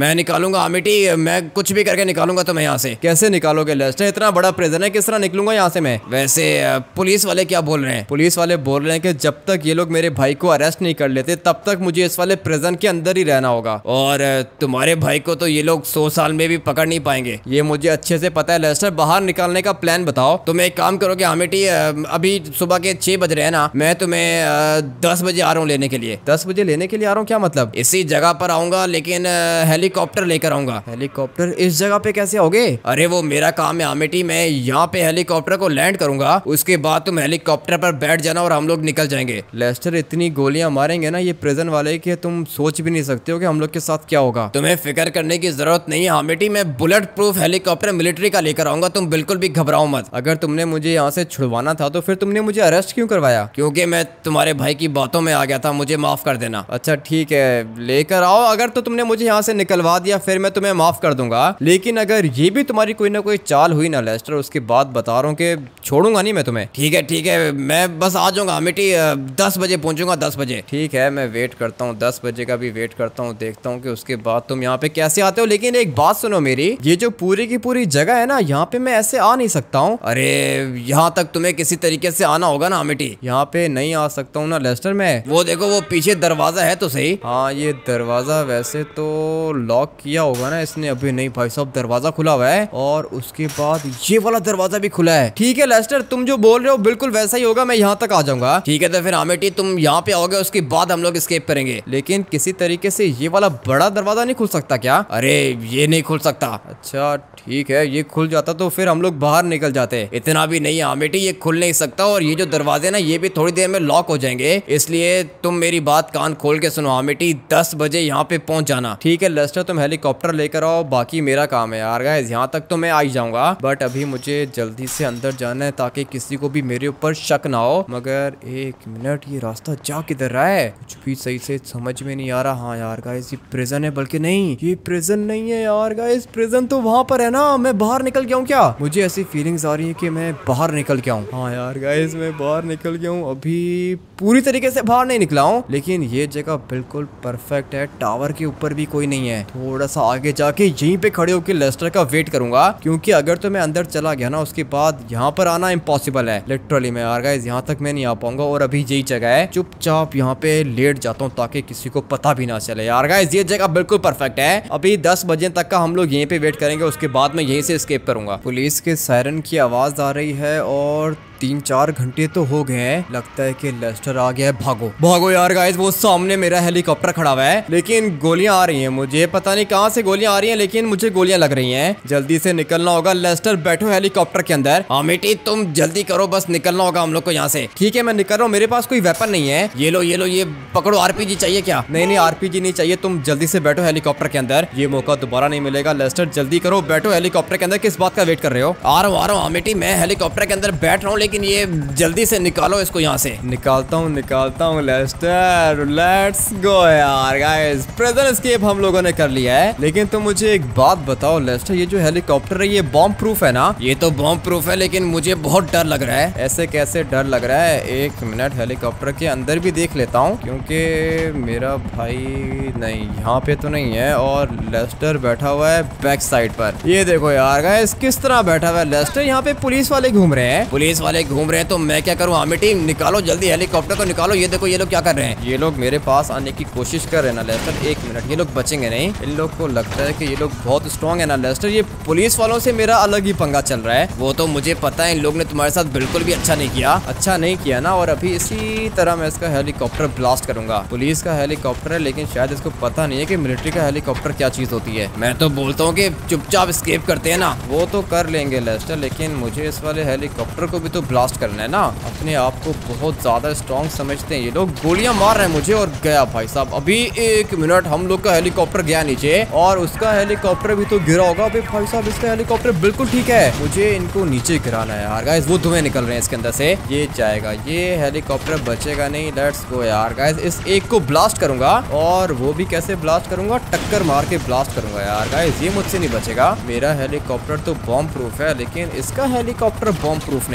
निकालूंगा अमिटी, मैं कुछ भी करके निकालूंगा तुम्हें यहाँ से। कैसे निकालोगे लेस्टर? इतना बड़ा प्रिजन है, किस तरह निकलूंगा यहाँ से मैं? वैसे पुलिस वाले क्या बोल रहे हैं? पुलिस वाले बोल रहे हैं कि जब तक ये लोग मेरे भाई को अरेस्ट नहीं कर लेते तब तक मुझे इस वाले प्रिजन के अंदर ही रहना होगा। और तुम्हारे भाई को तो ये लोग सौ साल में भी पकड़ नहीं पाएंगे। ये मुझे अच्छे से पता है लेस्टर, बाहर निकालने का प्लान बताओ। तुम एक काम करोगे अमिटी, अभी सुबह के छह बज रहे हैं ना, मैं तुम्हें दस बजे आ रहा हूँ लेने के लिए। दस बजे लेने के लिए आ रहा हूँ? क्या मतलब? इसी जगह पर आऊंगा, लेकिन हेलीकॉप्टर लेकर आऊंगा। हेलीकॉप्टर इस जगह पे कैसे आओगे? अरे वो मेरा काम है अमिटी, मैं यहाँ पे हेलीकॉप्टर को लैंड करूंगा, उसके बाद तुम हेलीकॉप्टर पर बैठ जाना और हम लोग निकल जाएंगे। लेस्टर इतनी गोलियां मारेंगे ना ये प्रिजन वाले कि तुम सोच भी नहीं सकते हो कि हम लोग के साथ क्या होगा। तुम्हें फिक्र करने की जरूरत नहीं है अमिटी, मैं बुलेट प्रूफ हेलीकॉप्टर मिलिट्री का लेकर आऊंगा, तुम बिल्कुल भी घबराओ मत। अगर तुमने मुझे यहाँ से छुड़वाना था तो फिर तुमने मुझे अरेस्ट क्यों करवाया? क्योंकि मैं तुम्हारे भाई की बातों में आ गया था, मुझे माफ कर देना। अच्छा ठीक है, लेकर आओ। अगर तो तुमने मुझे यहाँ से निकलवा दिया फिर मैं तुम्हें माफ कर दूंगा, लेकिन अगर ये भी तुम्हारी कोई ना कोई चाल हुई ना लेस्टर, उसके बाद बता रहा हूँ कि छोड़ूंगा नहीं मैं तुम्हें। ठीक है ठीक है, मैं बस आ जाऊंगा अमिटी, दस बजे पहुंचूंगा। दस बजे ठीक है, मैं वेट करता हूँ, दस बजे का भी वेट करता हूँ, देखता हूँ कि उसके बाद तुम यहाँ पे कैसे आते हो। लेकिन एक बात सुनो मेरी, ये जो पूरी की पूरी जगह है ना, यहाँ पे मैं ऐसे आ नहीं सकता हूँ। अरे यहाँ तक तुम्हें किसी तरीके से आना होगा ना अमिटी। यहाँ पे नहीं आ सकता हूँ ना लेस्टर मैं। वो देखो वो पीछे दरवाजा है तो सही। हाँ ये दरवाजा वैसे तो लॉक किया होगा ना इसने, अभी नहीं भाई साहब, दरवाजा खुला हुआ है और उसके बाद ये वाला दरवाजा भी खुला है। ठीक है लेस्टर, तुम जो बोल रहे हो बिल्कुल वैसा ही होगा, मैं यहाँ तक आ जाऊंगा। ठीक है तो फिर अमिटी तुम यहाँ पे आओगे, उसके बाद हम लोग एस्केप करेंगे। लेकिन किसी तरीके से ये वाला बड़ा दरवाजा नहीं खुल सकता क्या? अरे ये नहीं खुल सकता। अच्छा ठीक है, ये खुल जाता तो फिर हम लोग बाहर निकल जाते। इतना भी नहीं है अमिटी, ये खुल नहीं सकता, और ये जो दरवाजे ना ये भी थोड़ी देर में लॉक हो जाएंगे, इसलिए तुम मेरी बात कान खोल के सुनो अमिटी, दस बजे यहाँ पे पहुंच जाना। ठीक है लेस्टर, तुम हेलीकॉप्टर लेकर आओ, बाकी मेरा काम है यार। गाइस यहाँ तक तो मैं आ ही जाऊंगा, बट अभी मुझे जल्दी से अंदर जाना है ताकि किसी को भी मेरे ऊपर शक ना हो। मगर एक मिनट, ये रास्ता जा किधर रहा है? कुछ भी सही से समझ में नहीं आ रहा। हाँ यार गाइस, ये प्रिजन है, बल्कि नहीं ये प्रिजन नहीं है यार गाइस, प्रिजन तो वहाँ पर है ना। मैं बाहर निकल गया हूँ क्या? मुझे ऐसी फीलिंग्स आ रही है कि मैं बाहर निकल गया हूँ। हाँ यार गाइस, मैं बाहर निकल गया हूँ, अभी पूरी तरीके से बाहर नहीं निकला हूँ, लेकिन ये जगह बिल्कुल परफेक्ट है। टावर के ऊपर भी कोई नहीं है, थोड़ा सा आगे जाके यहीं पे खड़े होकर लेस्टर का वेट करूंगा, क्योंकि अगर तो मैं अंदर चला गया ना उसके बाद यहाँ पर आना इम्पॉसिबल है लिटरली। मैं यार गाइस यहाँ तक मैं नहीं आ पाऊंगा, और अभी यही जगह है, चुपचाप यहाँ पे लेट जाता हूँ ताकि किसी को पता भी ना चले। यार गाइस ये जगह बिल्कुल परफेक्ट है। अभी दस बजे तक का हम लोग यहीं पे वेट करेंगे, उसके बाद मैं यहीं से एस्केप करूंगा। पुलिस के सायरन की आवाज आ रही है और तीन चार घंटे तो हो गए हैं, लगता है कि लेस्टर आ गया है। भागो भागो यार गाइस, वो सामने मेरा हेलीकॉप्टर खड़ा हुआ है, लेकिन गोलियां आ रही हैं, मुझे पता नहीं कहां से गोलियां आ रही हैं, लेकिन मुझे गोलियां लग रही हैं। जल्दी से निकलना होगा। लेस्टर बैठो हेलीकॉप्टर के अंदर। अमिटी तुम जल्दी करो, बस निकलना होगा हम लोग को यहाँ से। ठीक है मैं निकल रहा हूँ, मेरे पास कोई वेपन नहीं है। ये लो ये लो, ये पकड़ो। आरपीजी चाहिए क्या? नहीं नहीं आरपीजी नहीं चाहिए, तुम जल्दी से बैठो हेलीकॉप्टर के अंदर, ये मौका दोबारा नहीं मिलेगा। लेस्टर जल्दी करो, बैठो हेलीकॉप्टर के अंदर। किस बात का वेट कर रहे हो? आ रहा हूँ आ रहा हूँ अमिटी, मैं हेलीकॉप्टर के अंदर बैठ रहा हूँ, लेकिन ये जल्दी से निकालो इसको यहाँ से। निकालता हूँ निकालता हूँ लेस्टर, लेट्स गो यार गाइस। प्रिजन एस्केप हम लोगों ने कर लिया है, लेकिन तुम मुझे एक बात बताओ लेस्टर, ये जो हेलीकॉप्टर है ये बॉम्ब प्रूफ है ना? ये तो बॉम्ब प्रूफ है, लेकिन मुझे बहुत डर लग रहा है। ऐसे कैसे डर लग रहा है? एक मिनट, हेलीकॉप्टर के अंदर भी देख लेता हूँ, क्योंकि मेरा भाई नहीं यहाँ पे तो नहीं है, और लेस्टर बैठा हुआ है बैक साइड पर। ये देखो यार गाइस किस तरह बैठा हुआ है लेस्टर। यहाँ पे पुलिस वाले घूम रहे हैं। पुलिस वाले घूम रहे हैं तो मैं क्या करूँ? अमिटी निकालो जल्दी हेलीकॉप्टर को निकालो। ये देखो ये लोग क्या कर रहे हैं, ये लोग मेरे पास आने की कोशिश कर रहे हैं ना लेस्टर। एक मिनट, ये लोग बचेंगे नहीं, इन लोग को लगता है कि ये लोग बहुत स्ट्रॉन्ग है ना लेस्टर। ये पुलिस वालों से मेरा अलग ही पंगा चल रहा है। वो तो मुझे पता है, इन लोग ने तुम्हारे साथ बिल्कुल भी अच्छा नहीं किया। अच्छा नहीं किया ना, और अभी इसी तरह मैं इसका हेलीकॉप्टर ब्लास्ट करूंगा। पुलिस का हेलीकॉप्टर है, लेकिन शायद इसको पता नहीं है कि मिलिट्री का हेलीकॉप्टर क्या चीज होती है। मैं तो बोलता हूँ कि चुपचाप एस्केप करते हैं ना। वो तो कर लेंगे लेस्टर, लेकिन मुझे इस वाले हेलीकॉप्टर को भी तो ब्लास्ट करना है ना। अपने आप को बहुत ज्यादा स्ट्रॉन्ग समझते हैं ये लोग। गोलियां मार रहे हैं मुझे, और गया भाई साहब। अभी एक मिनट, हम लोग का हेलीकॉप्टर गया नीचे, और उसका हेलीकॉप्टर भी तो गिरा होगा। अभी भाई साहब इसका हेलीकॉप्टर बिल्कुल ठीक है, मुझे इनको नीचे गिराना है यार गाइस। वो धुएं निकल रहे हैं इसके अंदर से, ये जाएगा, ये हेलीकॉप्टर बचेगा नहीं। लेट्स गो यार गाइस, इस एक को ब्लास्ट करूंगा, और वो भी कैसे ब्लास्ट करूंगा? टक्कर मार के ब्लास्ट करूंगा यार गाइस, ये मुझसे नहीं बचेगा। मेरा हेलीकॉप्टर तो बॉम्ब प्रूफ है, लेकिन इसका हेलीकॉप्टर बॉम्ब प्रूफ नहीं है।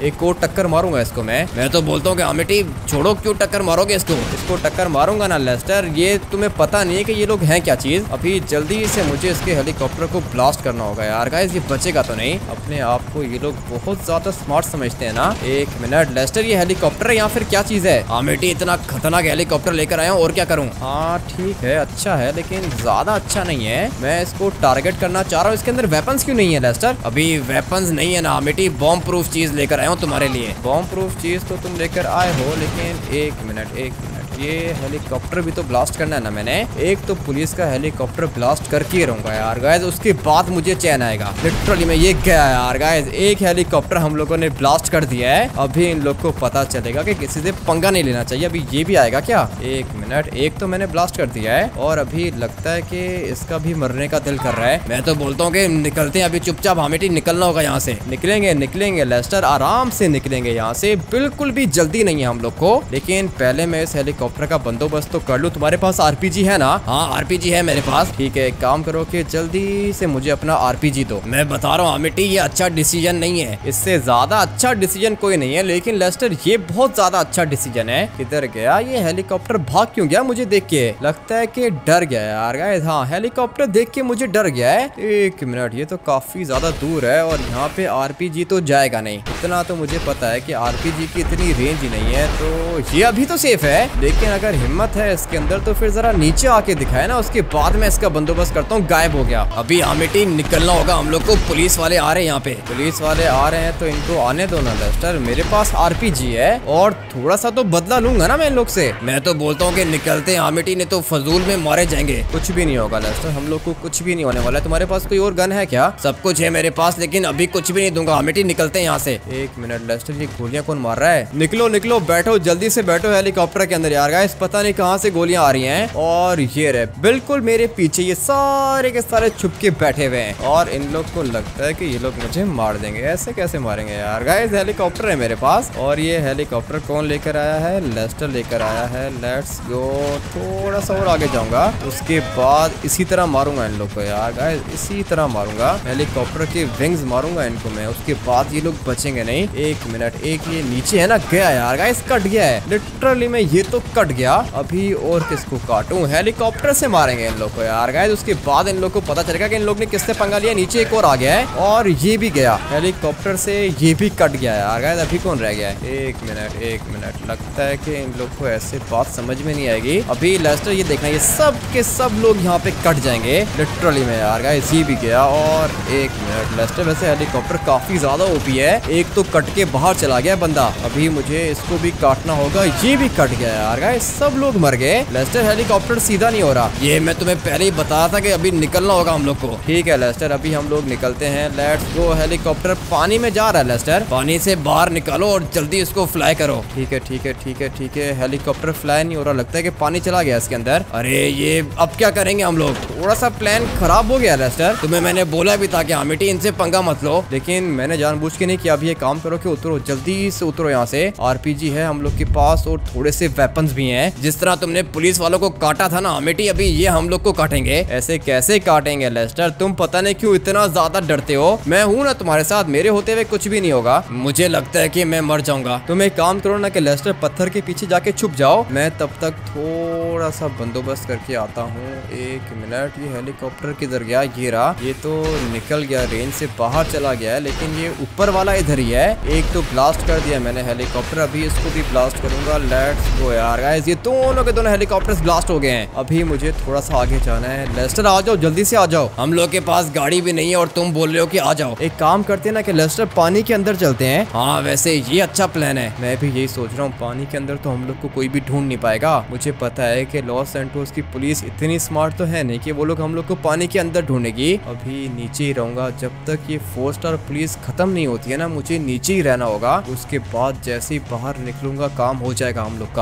एक और टक्कर मारूंगा इसको मैं मैं तो बोलता हूँ कि अमिटी छोड़ो, क्यों टक्कर मारोगे इसको? इसको टक्कर मारूंगा ना लेस्टर, ये तुम्हें पता नहीं है कि ये लोग हैं क्या चीज। अभी जल्दी से मुझे इसके हेलीकॉप्टर को ब्लास्ट करना होगा यार गाइस, ये बचेगा तो नहीं। अपने आप को ये लोग बहुत ज्यादा स्मार्ट समझते हैं ना। एक मिनट लेस्टर, ये हेलीकॉप्टर है या फिर क्या चीज है? अमिटी इतना खतरनाक हेलीकॉप्टर लेकर आया हूँ, और क्या करूँ? हाँ ठीक है, अच्छा है लेकिन ज्यादा अच्छा नहीं है। मैं इसको टारगेट करना चाह रहा हूँ। इसके अंदर वेपन्स क्यों नहीं है लेस्टर? अभी वेपन्स नहीं है ना अमिटी, बॉम्ब प्रूफ चीज लेकर आया हूँ तुम्हारे लिए। बॉम्ब प्रूफ चीज तो तुम लेकर आए हो, लेकिन एक मिनट एक मिनट ये हेलीकॉप्टर भी तो ब्लास्ट करना है ना मैंने। एक तो पुलिस का हेलीकॉप्टर ब्लास्ट करके रहूंगा यार गाइस, उसके बाद मुझे चैन आएगा। लिटरली मैं ये गया यार गाइस, एक हेलीकॉप्टर हम लोगों ने ब्लास्ट कर दिया है। अभी इन लोग को पता चलेगा कि किसी से पंगा नहीं लेना चाहिए। अभी ये भी आएगा क्या? एक मिनट, एक तो मैंने ब्लास्ट कर दिया है और अभी लगता है कि इसका भी मरने का दिल कर रहा है। मैं तो बोलता हूँ कि निकलते हैं अभी चुपचाप, अमिटी निकलना होगा यहाँ से। निकलेंगे निकलेंगे लेस्टर, आराम से निकलेंगे यहाँ से, बिल्कुल भी जल्दी नहीं है हम लोग को। लेकिन पहले मैं इस हेलीकॉप्टर का बंदोबस्त तो कर लूं। तुम्हारे पास आरपीजी है ना? हाँ आरपीजी है मेरे पास। ठीक है, एक काम करो कि जल्दी से मुझे अपना आरपीजी दो। मैं बता रहा हूँ अमिटी, ये अच्छा डिसीजन नहीं है। इससे ज्यादा अच्छा डिसीजन कोई नहीं है, लेकिन लेस्टर ये बहुत ज्यादा अच्छा डिसीजन है। किधर गया ये हेलीकॉप्टर? भाग क्यों गया मुझे देख के? लगता है कि डर गया यार गाइस। हाँ हेलीकॉप्टर देख के मुझे डर गया है। एक मिनट, ये तो काफी ज्यादा दूर है और यहाँ पे आरपीजी तो जाएगा नहीं। इतना तो मुझे पता है कि आरपीजी की इतनी रेंज ही नहीं है, तो ये अभी तो सेफ है। लेकिन अगर हिम्मत है इसके अंदर तो फिर जरा नीचे आके दिखाए ना, उसके बाद मैं इसका बंदोबस्त करता हूँ। गायब हो गया। अभी अमिटी निकलना होगा हम लोग को, पुलिस वाले आ रहे हैं यहाँ पे। पुलिस वाले आ रहे हैं तो इनको आने दो ना लेस्टर, मेरे पास आरपीजी है और थोड़ा सा तो बदला लूंगा ना मैं इन लोग से। मैं तो बोलता हूँ कि निकलते हैं अमिटी, ने तो फजूल में मारे जाएंगे। कुछ भी नहीं होगा लेस्टर, हम लोग को कुछ भी नहीं होने वाला है। तुम्हारे पास कोई और गन है क्या? सब कुछ है मेरे पास, लेकिन अभी कुछ भी नहीं दूंगा। अमिटी निकलते हैं यहाँ से। एक मिनट लेस्टर, ये गोलियां कौन मार रहा है? निकलो निकलो, बैठो जल्दी से बैठो हेलीकॉप्टर के अंदर यार गाइस, पता नहीं कहाँ से गोलियां आ रही हैं। और ये रहे बिल्कुल मेरे पीछे, ये सारे के सारे छुप के बैठे हुए हैं और इन लोग को लगता है कि ये लोग मुझे मार देंगे। ऐसे कैसे मारेंगे यार गाइस? हेलीकॉप्टर है मेरे पास और ये हेलीकॉप्टर कौन लेकर आया है? लेस्टर लेकर आया है। लेट्स गो, थोड़ा सा और आगे जाऊंगा, उसके बाद इसी तरह मारूंगा इन लोग को यार गाइस, इसी तरह मारूंगा। हेलीकॉप्टर के विंग्स मारूंगा इनको मैं, उसके बाद ये लोग बचेंगे नहीं। एक मिनट, एक ये नीचे है ना, गया यार गाइस, कट गया है लिटरली में, ये तो कट गया। अभी और किसको काटूं? हेलीकॉप्टर से मारेंगे इन लोग को यार गाइस, उसके बाद इन लोग को पता चलेगा कि इन लोग ने किससे पंगा लिया। नीचे एक और आ गया है और ये भी गया हेलीकॉप्टर से, ये भी कट गया है यार गाइस। अभी कौन रह गया है? एक मिनट एक मिनट, लगता है कि इन लोग को ऐसे बात समझ में नहीं आएगी। अभी लेस्टर ये देखना, ये सब के सब लोग यहाँ पे कट जाएंगे लिटरली में यार गाइस। ये भी गया और एक मिनट, लेस्टर वैसे हेलीकॉप्टर काफी ज्यादा ओपी है। एक तो कट के बाहर चला गया बंदा, अभी मुझे इसको भी काटना होगा। ये भी कट गया यार गाइस, सब लोग मर गए। लेस्टर हेलीकॉप्टर सीधा नहीं हो रहा। ये मैं तुम्हें पहले ही बताया था कि अभी निकलना होगा हम लोग को। ठीक है लेस्टर, अभी हम लोग निकलते हैं। Let's go. हेलीकॉप्टर पानी में जा रहा है लेस्टर, पानी से बाहर निकालो और जल्दी इसको फ्लाई करो। ठीक है ठीक है ठीक है ठीक है। हेलीकॉप्टर फ्लाई नहीं हो रहा, लगता है कि पानी चला गया इसके अंदर। अरे ये अब क्या करेंगे हम लोग? थोड़ा सा प्लान खराब हो गया लेस्टर। तुम्हें मैंने बोला भी था कि अमिटी इनसे पंगा मत लो, लेकिन मैंने जानबूझ के नहीं किया। अभी ये काम करो कि उतरो, जल्दी से उतरो यहाँ से। आरपीजी है हम लोग के पास और थोड़े से वेपन्स भी हैं। जिस तरह तुमने पुलिस वालों को काटा था ना अमिटी, अभी ये हम लोग को काटेंगे। ऐसे कैसे काटेंगे लेस्टर? तुम पता नहीं क्यों इतना ज्यादा डरते हो। मैं हूँ ना तुम्हारे साथ, मेरे होते हुए कुछ भी नहीं होगा। मुझे लगता है कि मैं मर जाऊंगा। तुम एक काम करो ना कि लेस्टर पत्थर के पीछे जाके छुप जाओ, मैं तब तक थोड़ा सा बंदोबस्त करके आता हूँ। एक मिनट, ये हेलीकॉप्टर किधर गया? ये रहा, ये तो निकल गया, रेंज से बाहर चला गया है, लेकिन ये ऊपर वाला इधर ही है। एक तो ब्लास्ट कर दिया मैंने हेलीकॉप्टर, अभी इसको भी ब्लास्ट करूंगा। लेट्स गो यार गाइस, ये दोनों के दोनों हेलीकॉप्टर्स ब्लास्ट हो गए हैं। अभी मुझे थोड़ा सा आगे जाना है। लेस्टर आ जाओ, जल्दी से आ जाओ। हम लोग के पास गाड़ी भी नहीं है और तुम बोल रहे हो कि आ जाओ। एक काम करते हैं ना कि लेस्टर पानी के अंदर चलते हैं। हाँ वैसे ये अच्छा प्लान है। मैं भी यही सोच रहा हूँ, पानी के अंदर तो हम लोग को कोई भी ढूंढ नहीं पाएगा। मुझे पता है कि लॉस सैंटोस की पुलिस इतनी स्मार्ट तो है नहीं कि वो लोग हम लोग को पानी के अंदर ढूंढेगी। अभी नीचे ही रहूंगा जब तक ये फोर स्टार पुलिस खत्म नहीं होती है ना, मुझे नीचे ही रहना होगा। उसके बाद जैसे ही बाहर निकलूंगा काम हो जाएगा हम लोग का। लेस्टर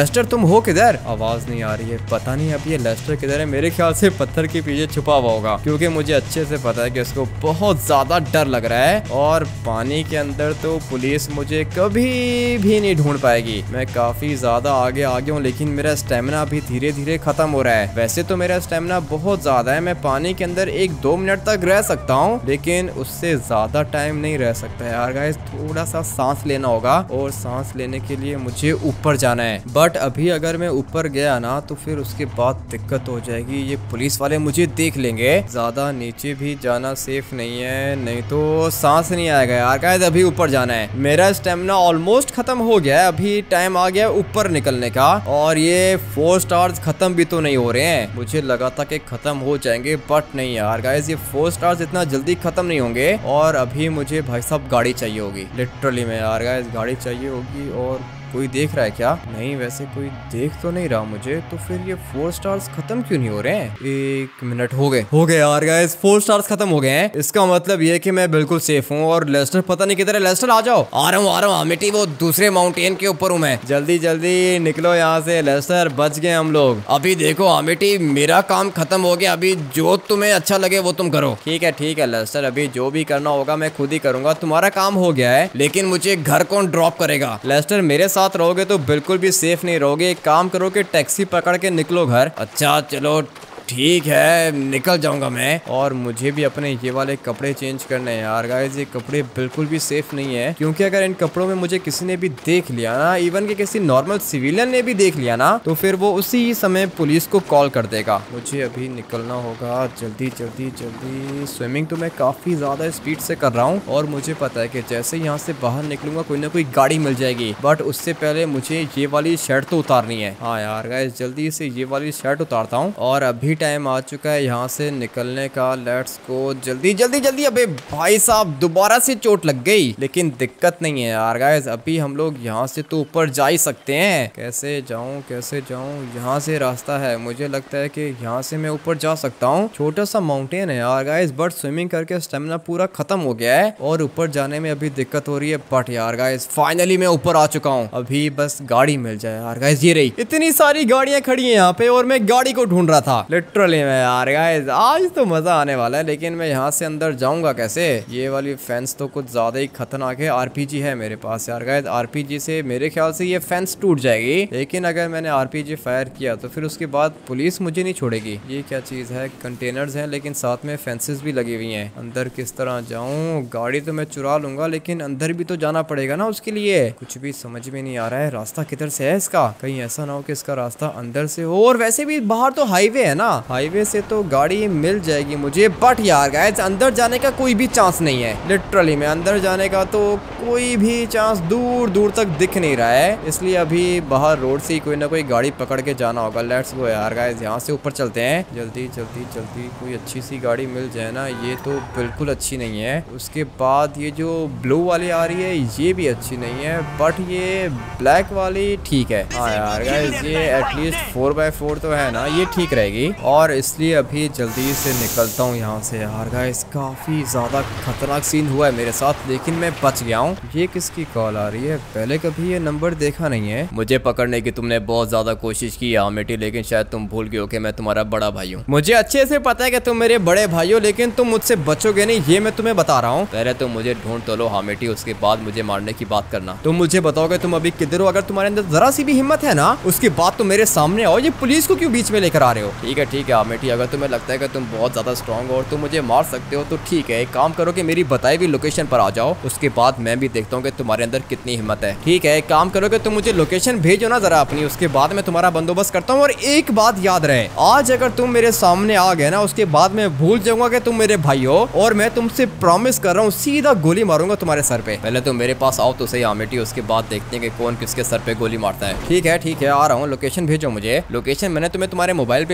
लेस्टर तुम हो किधर? आवाज नहीं आ रही है, पता नहीं अब ये लेस्टर किधर है। मेरे ख्याल से पत्थर के पीछे छुपा हुआ होगा, क्योंकि मुझे अच्छे से पता है कि उसको बहुत ज्यादा डर लग रहा है। और पानी के अंदर तो पुलिस मुझे कभी भी नहीं ढूंढ पाएगी। मैं काफी ज्यादा आगे आ गया हूँ, लेकिन मेरा स्टेमिना भी धीरे धीरे खत्म हो रहा है। वैसे तो मेरा स्टेमिना बहुत ज्यादा है, मैं पानी के अंदर एक दो मिनट तक रह सकता हूँ, लेकिन उससे ज्यादा टाइम नहीं रह सकता है यार गाइस। थोड़ा सा सांस लेना होगा, और सांस लेने के लिए मुझे ऊपर जाना है। बट अभी अगर मैं ऊपर गया ना तो फिर उसके बाद दिक्कत हो जाएगी, ये पुलिस वाले मुझे देख लेंगे। ज्यादा नीचे भी जाना सेफ नहीं है, नहीं तो सांस नहीं आएगा यार गाइस। अभी ऊपर जाना है, मेरा स्टेमिना ऑलमोस्ट खत्म हो गया है। अभी टाइम आ गया ऊपर निकलने का, और ये फोर स्टार्स खत्म भी तो नहीं हो रहे हैं। मुझे लगा था कि खत्म हो जाएंगे, बट नहीं यार गाइस, ये फोर स्टार्स इतना जल्दी खत्म नहीं होंगे। और अभी मुझे भाई साहब गाड़ी चाहिए होगी, लिटरली में यार गाइस गाड़ी चाहिए होगी। और कोई देख रहा है क्या? नहीं, वैसे कोई देख तो नहीं रहा मुझे। तो फिर ये फोर स्टार्स खत्म क्यों नहीं हो रहे हैं? एक मिनट, हो गए हो गए यार गाइस, फोर स्टार्स खत्म हो गए हैं। इसका मतलब ये कि मैं बिल्कुल सेफ हूँ। और लेस्टर पता नहीं किधर है। लेस्टर आ जाओ। आ रहा हूँ आ रहा हूँ आमिटी, वो दूसरे माउंटेन के ऊपर हूँ मैं। जल्दी जल्दी निकलो यहाँ से। लेस्टर बच गए हम लोग। अभी देखो आमिटी, मेरा काम खत्म हो गया। अभी जो तुम्हें अच्छा लगे वो तुम करो। ठीक है ठीक है लेस्टर, अभी जो भी करना होगा मैं खुद ही करूंगा। तुम्हारा काम हो गया है, लेकिन मुझे घर कौन ड्रॉप करेगा? लेस्टर मेरे साथ रहोगे तो बिल्कुल भी सेफ नहीं रहोगे। एक काम करो कि टैक्सी पकड़ के निकलो घर। अच्छा चलो ठीक है, निकल जाऊंगा मैं। और मुझे भी अपने ये वाले कपड़े चेंज करने हैं यार गाइस। ये कपड़े बिल्कुल भी सेफ नहीं है, क्योंकि अगर इन कपड़ों में मुझे किसी ने भी देख लिया ना, इवन कि किसी नॉर्मल सिविलियन ने भी देख लिया ना, तो फिर वो उसी समय पुलिस को कॉल कर देगा। मुझे अभी निकलना होगा जल्दी जल्दी जल्दी। स्विमिंग तो मैं काफी ज्यादा स्पीड से कर रहा हूँ, और मुझे पता है कि जैसे यहाँ से बाहर निकलूंगा कोई ना कोई गाड़ी मिल जाएगी। बट उससे पहले मुझे ये वाली शर्ट तो उतारनी है। हाँ यार गाइस, जल्दी से ये वाली शर्ट उतारता हूँ। और अभी टाइम आ चुका है यहाँ से निकलने का। लेट्स गो, जल्दी जल्दी जल्दी। अबे भाई साहब, दोबारा से चोट लग गई, लेकिन दिक्कत नहीं है यार गाइस। अभी हम लोग यहाँ से तो ऊपर जा ही सकते हैं। कैसे जाऊँ कैसे जाऊँ? यहाँ से रास्ता है, मुझे लगता है कि यहाँ से मैं ऊपर जा सकता हूँ। छोटा सा माउंटेन है यार गाइस, बट स्विमिंग करके स्टेमिना पूरा खत्म हो गया है, और ऊपर जाने में अभी दिक्कत हो रही है। बट यार गाइस, फाइनली मैं ऊपर आ चुका हूँ। अभी बस गाड़ी मिल जाए यार गाइस। ये रही, इतनी सारी गाड़ियां खड़ी हैं यहाँ पे, और मैं गाड़ी को ढूंढ रहा था लिटरली। यार गाइस, आज तो मजा आने वाला है, लेकिन मैं यहाँ से अंदर जाऊंगा कैसे? ये वाली फेंस तो कुछ ज्यादा ही खतरनाक है। आरपीजी है मेरे पास यार गाइस, आरपीजी से मेरे ख्याल से ये फेंस टूट जाएगी। लेकिन अगर मैंने आरपीजी फायर किया तो फिर उसके बाद पुलिस मुझे नहीं छोड़ेगी। ये क्या चीज है? कंटेनर्स हैं, लेकिन साथ में फेंसेस भी लगी हुई हैं। अंदर किस तरह जाऊं? गाड़ी तो मैं चुरा लूंगा, लेकिन अंदर भी तो जाना पड़ेगा ना उसके लिए। कुछ भी समझ में नहीं आ रहा है, रास्ता किधर से है इसका? कहीं ऐसा ना हो कि इसका रास्ता अंदर से हो। और वैसे भी बाहर तो हाईवे है ना, हाईवे से तो गाड़ी मिल जाएगी मुझे। बट यार गाइस, अंदर जाने का कोई भी चांस नहीं है। लिटरली में अंदर जाने का तो कोई भी चांस दूर दूर तक दिख नहीं रहा है, इसलिए अभी बाहर रोड से ही कोई ना कोई गाड़ी पकड़ के जाना होगा। लेट्स गो यार गाइस, यहाँ से ऊपर चलते हैं। जल्दी जल्दी जल्दी, कोई अच्छी सी गाड़ी मिल जाए ना। ये तो बिल्कुल अच्छी नहीं है। उसके बाद ये जो ब्लू वाली आ रही है, ये भी अच्छी नहीं है। बट ये ब्लैक वाली ठीक है। हाँ यार गाइस, ये एटलीस्ट फोर बाय फोर तो है ना, ये ठीक रहेगी। और इसलिए अभी जल्दी से निकलता हूँ यहाँ से यार गाइस। काफी ज्यादा खतरनाक सीन हुआ है मेरे साथ, लेकिन मैं बच गया हूँ। ये किसकी कॉल आ रही है? पहले कभी ये नंबर देखा नहीं है। मुझे पकड़ने की तुमने बहुत ज्यादा कोशिश की आमिटी, लेकिन शायद तुम भूल गए हो कि मैं तुम्हारा बड़ा भाई हूँ। मुझे अच्छे से पता है कि तुम मेरे बड़े भाई हो, लेकिन तुम मुझसे बचोगे नहीं, ये मैं तुम्हें बता रहा हूँ। पहले तुम मुझे ढूंढ तो लो हामिटी, उसके बाद मुझे मारने की बात करना। तुम मुझे बताओगे तुम अभी किधर हो? अगर तुम्हारे अंदर जरा सी भी हिम्मत है ना, उसके बाद तुम मेरे सामने आओ। ये पुलिस को क्यों बीच में लेकर आ रहे हो? ठीक है ठीक है हामिटी, अगर तुम्हें लगता है कि तुम बहुत ज्यादा स्ट्रॉन्ग हो और तुम मुझे मार सकते हो तो ठीक है। एक काम करो कि मेरी बताई हुई लोकेशन पर आ जाओ, उसके बाद मैं भी देखता हूँ कि तुम्हारे अंदर कितनी हिम्मत है। ठीक है, एक काम करो कि तुम मुझे लोकेशन भेजो ना जरा अपनी, उसके बाद मैं तुम्हारा बंदोबस्त करता हूँ। और एक बात याद रहे, आज अगर तुम मेरे सामने आ गए ना, उसके बाद मैं भूल जाऊंगा कि तुम मेरे भाई हो, और मैं तुमसे प्रॉमिस कर रहा हूँ सीधा गोली मारूंगा तुम्हारे सर पे। पहले तुम मेरे पास आओ तो सही आमिटी, उसके बाद देखते हैं कि कौन किसके सर पे गोली मारता है। ठीक है ठीक है, आ रहा हूँ। लोकेशन भेजो मुझे। लोकेशन मैंने तुम्हें तुम्हारे मोबाइल पे भेज दिया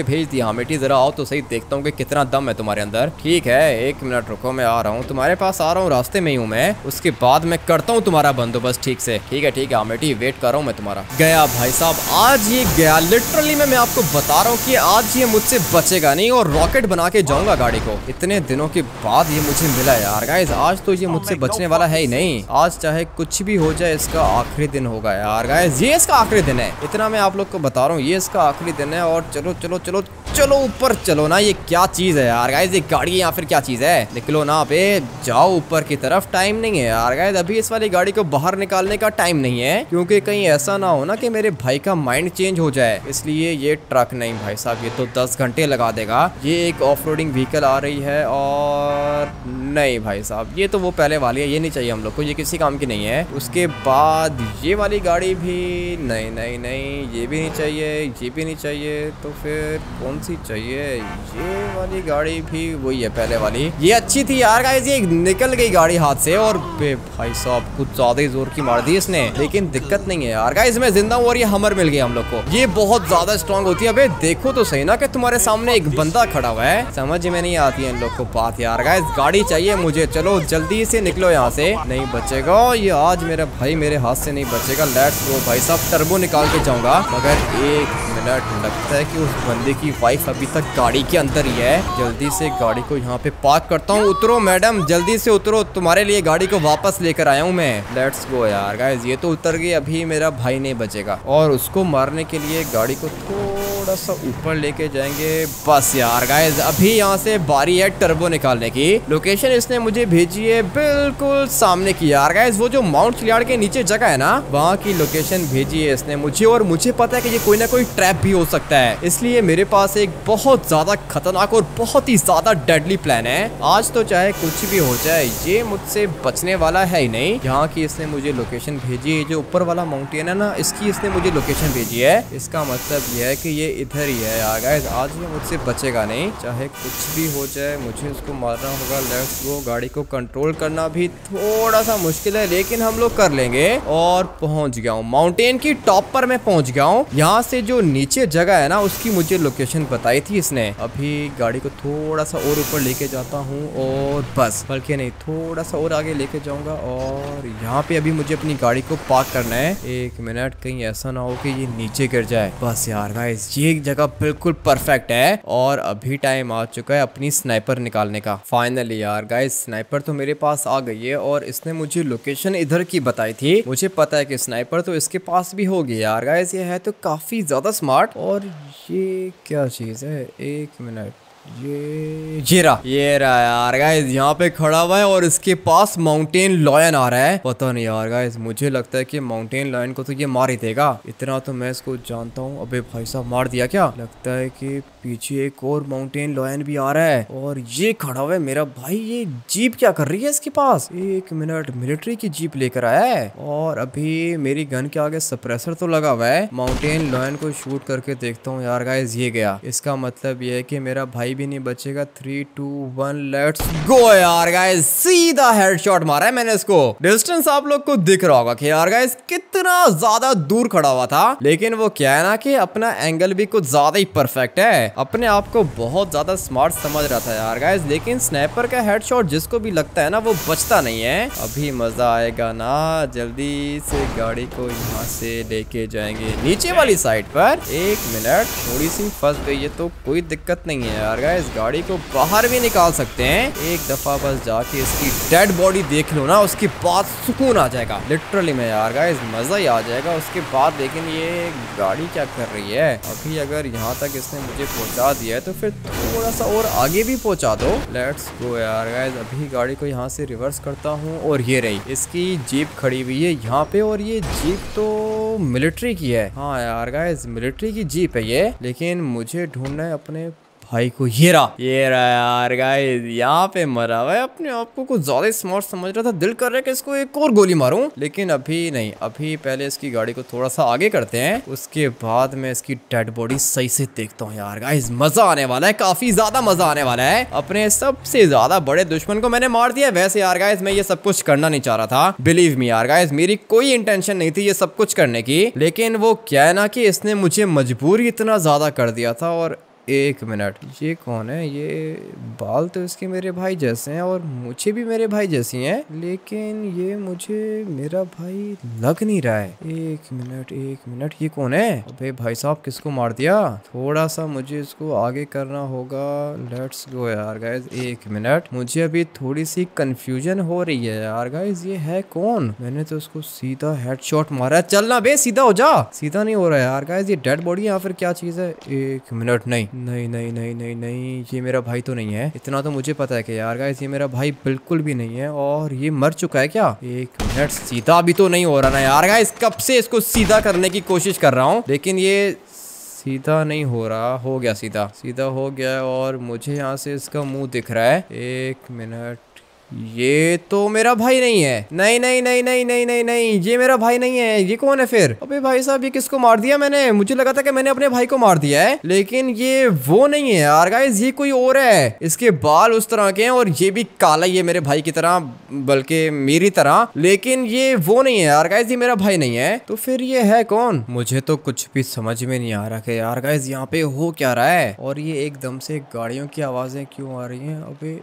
हामिटी जरा आओ तो सही, देखता हूँ कि कितना दम है तुम्हारे अंदर। ठीक है एक मिनट रुको, मैं आ रहा हूँ तुम्हारे पास, आ रहा हूँ, रास्ते में ही हूँ मैं। उसके बाद मैं करता हूँ तुम्हारा बंदोबस्त ठीक से। ठीक है ठीक है हामिटी, वेट कर रहा हूँ मैं तुम्हारा। गया भाई साहब, आज ये गया लिटरली। मैं मैं आपको बता रहा हूँ कि आज ये मुझसे बचेगा नहीं और रॉकेट बना के जाऊंगा गाड़ी को। इतने दिनों के बाद ये मुझे मिला यार गाइस, आज तो ये मुझसे बचने वाला है ही नहीं। आज चाहे कुछ भी हो जाए इसका आखिरी दिन होगा यार गाइस, ये इसका आखिरी दिन है। इतना मैं आप लोग को बता रहा हूँ, ये इसका आखिरी दिन है। और चलो चलो चलो चलो ऊपर चलो ना। ये क्या चीज है यार गाइस, ये गाड़ी या फिर क्या चीज है? निकलो ना बे, जाओ ऊपर की तरफ। टाइम नहीं है यार गाइस, अभी इस वाली गाड़ी को बाहर निकालने का टाइम नहीं है, क्योंकि कहीं ऐसा ना हो ना कि मेरे भाई का माइंड चेंज हो जाए। इसलिए ये ट्रक नहीं भाई साहब, ये तो दस घंटे लगा देगा। ये एक ऑफ रोडिंग व्हीकल आ रही है और नहीं भाई साहब, ये तो वो पहले वाली है, ये नहीं चाहिए हम लोग को, ये किसी काम की नहीं है। उसके बाद ये वाली गाड़ी भी नहीं नहीं नहीं, ये भी नहीं चाहिए, ये भी नहीं चाहिए। तो फिर कौन सी चाहिए? ये वाली गाड़ी भी वही है पहले वाली, ये अच्छी थी यार गाइस। ये निकल गई गाड़ी हाथ से और बे भाई साहब कुछ ज्यादा ही जोर की मार दी इसने। लेकिन दिक्कत नहीं है यार गाइस, मैं जिंदा हूँ और ये हमर मिल गया हम लोग को। ये बहुत ज्यादा स्ट्रॉन्ग होती है। अबे देखो तो सही ना कि तुम्हारे सामने एक बंदा खड़ा हुआ है। समझ में नहीं आती है इन लोग को बात यार गाइस। गाड़ी चाहिए मुझे, चलो जल्दी से निकलो यहाँ से। नहीं बचेगा ये आज, मेरा भाई मेरे हाथ से नहीं बचेगा। लेट्स गो भाई साहब, टर्बो निकाल के जाऊंगा। मगर एक मिनट, लगता है कि उस बंदे की वाइफ अभी तक गाड़ी के अंदर ही है। जल्दी से गाड़ी को यहाँ पे पार्क करता हूँ। उतरो मैडम, जल्दी से उतरो, तुम्हारे लिए गाड़ी को वापस लेकर आया हूँ मैं। लेट्स गो यार गाइस, ये तो उतर गई, अभी मेरा भाई नहीं बचेगा। और उसको मारने के लिए गाड़ी को थोड़ा सा ऊपर लेके जाएंगे बस यार गाइस। अभी यहाँ से बारी है टर्बो निकालने की। लोकेशन इसने मुझे भेजी है बिल्कुल सामने की यार गाइस, वो जो माउंट चिलियाड के नीचे जगह है ना, वहाँ की लोकेशन भेजी है इसने मुझे। और मुझे पता है कि ये कोई ना कोई ट्रैप भी हो सकता है, इसलिए मेरे पास एक बहुत ज्यादा खतरनाक और बहुत ही ज्यादा डेडली प्लान है। आज तो चाहे कुछ भी हो जाए, ये मुझसे बचने वाला है ही नहीं। यहाँ की इसने मुझे लोकेशन भेजी है, जो ऊपर वाला माउंटेन है ना, इसकी इसने मुझे लोकेशन भेजी है। इसका मतलब ये है कि ये इधर ही है यार गाइस। आज ये मुझसे बचेगा नहीं, चाहे कुछ भी हो जाए, मुझे उसको मारना होगा। Let's go. गाड़ी को कंट्रोल करना भी थोड़ा सा मुश्किल है, लेकिन हम लोग कर लेंगे। और पहुंच गया हूँ माउंटेन की टॉप पर, मैं पहुंच गया हूँ। यहाँ से जो नीचे जगह है ना, उसकी मुझे लोकेशन बताई थी इसने। अभी गाड़ी को थोड़ा सा और ऊपर लेके जाता हूँ और बस, बल्कि नहीं थोड़ा सा और आगे लेके जाऊंगा। और यहाँ पे अभी मुझे अपनी गाड़ी को पार्क करना है। एक मिनट, कहीं ऐसा ना हो कि ये नीचे गिर जाए। बस यार गाइस, ये जगह बिल्कुल परफेक्ट है। और अभी टाइम आ चुका है अपनी स्नाइपर निकालने का। फाइनली यार गाइस, स्नाइपर तो मेरे पास आ गई है और इसने मुझे लोकेशन इधर की बताई थी। मुझे पता है कि स्नाइपर तो इसके पास भी होगी यार गाइस। ये है तो काफी ज्यादा स्मार्ट। और ये क्या चीज है? एक मिनट, ये ये रहा ये रहा यार गाइस, यहाँ पे खड़ा हुआ है और इसके पास माउंटेन लॉयन आ रहा है। पता नहीं यार गाइस, मुझे लगता है कि माउंटेन लॉयन को तो ये मार ही देगा, इतना तो मैं इसको जानता हूँ। अबे भाई साहब, मार दिया क्या? लगता है कि पीछे एक और माउंटेन लॉयन भी आ रहा है और ये खड़ा हुआ है मेरा भाई। ये जीप क्या कर रही है इसके पास? एक मिनट, मिलिट्री की जीप लेकर आया है। और अभी मेरी गन के आगे सप्रेसर तो लगा हुआ है। माउंटेन लॉयन को शूट करके देखता हूँ यार गाइस। ये गया, इसका मतलब ये है कि मेरा भाई भी नहीं बचेगा। Three two one, let's go यार गाइस। सीधा हेडशॉट मारा है मैंने इसको। डिस्टेंस आप लोग को दिख रहा होगा कि यार गाइस कितना ज्यादा दूर खड़ा हुआ था, लेकिन वो क्या है ना कि अपना एंगल भी कुछ ज्यादा ही परफेक्ट है। अपने आप को बहुत ज्यादा स्मार्ट समझ रहा था यार गाइस, लेकिन स्नाइपर का हेडशॉट जिसको भी लगता है ना, वो बचता नहीं है। अभी मजा आएगा ना। जल्दी से गाड़ी को यहाँ से लेके जाएंगे नीचे वाली साइड पर। एक मिनट, थोड़ी सी फंस गई है तो कोई दिक्कत नहीं है यार गाइस, गाड़ी को बाहर भी निकाल सकते हैं। एक दफा बस जाके इसकी डेड बॉडी देख लो ना, उसके बाद सुकून आ जाएगा लिटरली में यार गाइस, मजा ही आ जाएगा उसके बाद। लेकिन ये गाड़ी क्या कर रही है? अभी अगर यहाँ तक इसने मुझे पहुंचा दिया है तो फिर थोड़ा सा और आगे भी पहुंचा दो। लेट्स गो यार गाइस। अभी गाड़ी को यहाँ से रिवर्स करता हूँ और ये रही इसकी जीप खड़ी हुई है यहाँ पे। और ये जीप तो मिलिट्री की है। हाँ यार गाइस, मिलिट्री की जीप है ये, लेकिन मुझे ढूंढना है अपने भाई को। ये रहा ये रहा यार गाइस, यहाँ पे मरा हुआ है। अपने आप को कुछ ज्यादा स्मार्ट समझ रहा था, दिल कर रहा है कि इसको एक और गोली मारूं, लेकिन अभी नहीं। अभी पहले इसकी गाड़ी को थोड़ा सा आगे करते हैं, उसके बाद मैं इसकी डेड बॉडी सही से देखता हूँ यार गाइस। मजा आने वाला है, काफी ज्यादा मजा आने वाला है। अपने सबसे ज्यादा बड़े दुश्मन को मैंने मार दिया। वैसे यार गाइस, मैं ये सब कुछ करना नहीं चाह रहा था, बिलीव मी यार गाइस, मेरी कोई इंटेंशन नहीं थी ये सब कुछ करने की। लेकिन वो क्या है ना कि इसने मुझे मजबूर इतना ज्यादा कर दिया था। और एक मिनट, ये कौन है? ये बाल तो इसके मेरे भाई जैसे हैं और मुझे भी मेरे भाई जैसी हैं, लेकिन ये मुझे मेरा भाई लग नहीं रहा है। एक मिनट एक मिनट, ये कौन है? अबे भाई साहब, किसको मार दिया? थोड़ा सा मुझे इसको आगे करना होगा। लेट्स गो यार गाइस। एक मिनट, मुझे अभी थोड़ी सी कंफ्यूजन हो रही है यार गाइस, ये है कौन? मैंने तो उसको सीधा हेडशॉट मारा। चल ना बे, सीधा हो जा। सीधा नहीं हो रहा है यार गाइस, ये डेड बॉडी या फिर क्या चीज है? एक मिनट, नहीं नहीं नहीं नहीं नहीं नहीं, ये मेरा भाई तो नहीं है। इतना तो मुझे पता है कि यार गाइस ये मेरा भाई बिल्कुल भी नहीं है। और ये मर चुका है क्या? एक मिनट, सीधा भी तो नहीं हो रहा ना यार गाइस, कब से इसको सीधा करने की कोशिश कर रहा हूँ, लेकिन ये सीधा नहीं हो रहा। हो गया, सीधा सीधा हो गया और मुझे यहाँ से इसका मुंह दिख रहा है। एक मिनट, ये तो मेरा भाई नहीं है। नहीं नहीं नहीं नहीं नहीं नहीं नहीं, ये मेरा भाई नहीं है। ये कौन है फिर? अबे भाई साहब, ये किसको मार दिया मैंने? मुझे लगा था कि मैंने अपने भाई को मार दिया है, लेकिन ये वो नहीं है यार गाइस, ये कोई और है। इसके बाल उस तरह के हैं और ये भी काला ही है मेरे भाई की तरह, बल्कि मेरी तरह, लेकिन ये वो नहीं है यार गाइस, ये मेरा भाई नहीं है। तो फिर ये है कौन? मुझे तो कुछ भी समझ में नहीं आ रहा कि यार गाइस यहाँ पे हो क्या रहा है। और ये एकदम से गाड़ियों की आवाजें क्यों आ रही हैं? अबे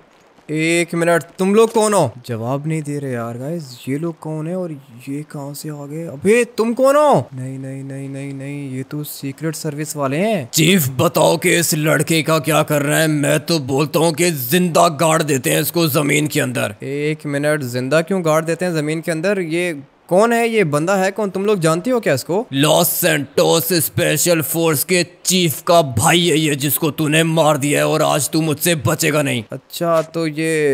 एक मिनट, तुम लोग कौन हो? जवाब नहीं दे रहे यार गाइस, ये लोग कौन है और ये कहां से आ गए? अबे तुम कौन हो? नहीं नहीं नहीं नहीं नहीं, ये तो सीक्रेट सर्विस वाले हैं। चीफ बताओ कि इस लड़के का क्या कर रहे हैं? मैं तो बोलता हूँ कि जिंदा गाड़ देते हैं इसको जमीन के अंदर। एक मिनट, जिंदा क्यों गाड़ देते हैं जमीन के अंदर? ये कौन है? ये बंदा है कौन? तुम लोग जानती हो क्या इसको? लॉस सैंटोस स्पेशल फोर्स के चीफ का भाई है ये, जिसको तूने मार दिया है और आज तू मुझसे बचेगा नहीं। अच्छा, तो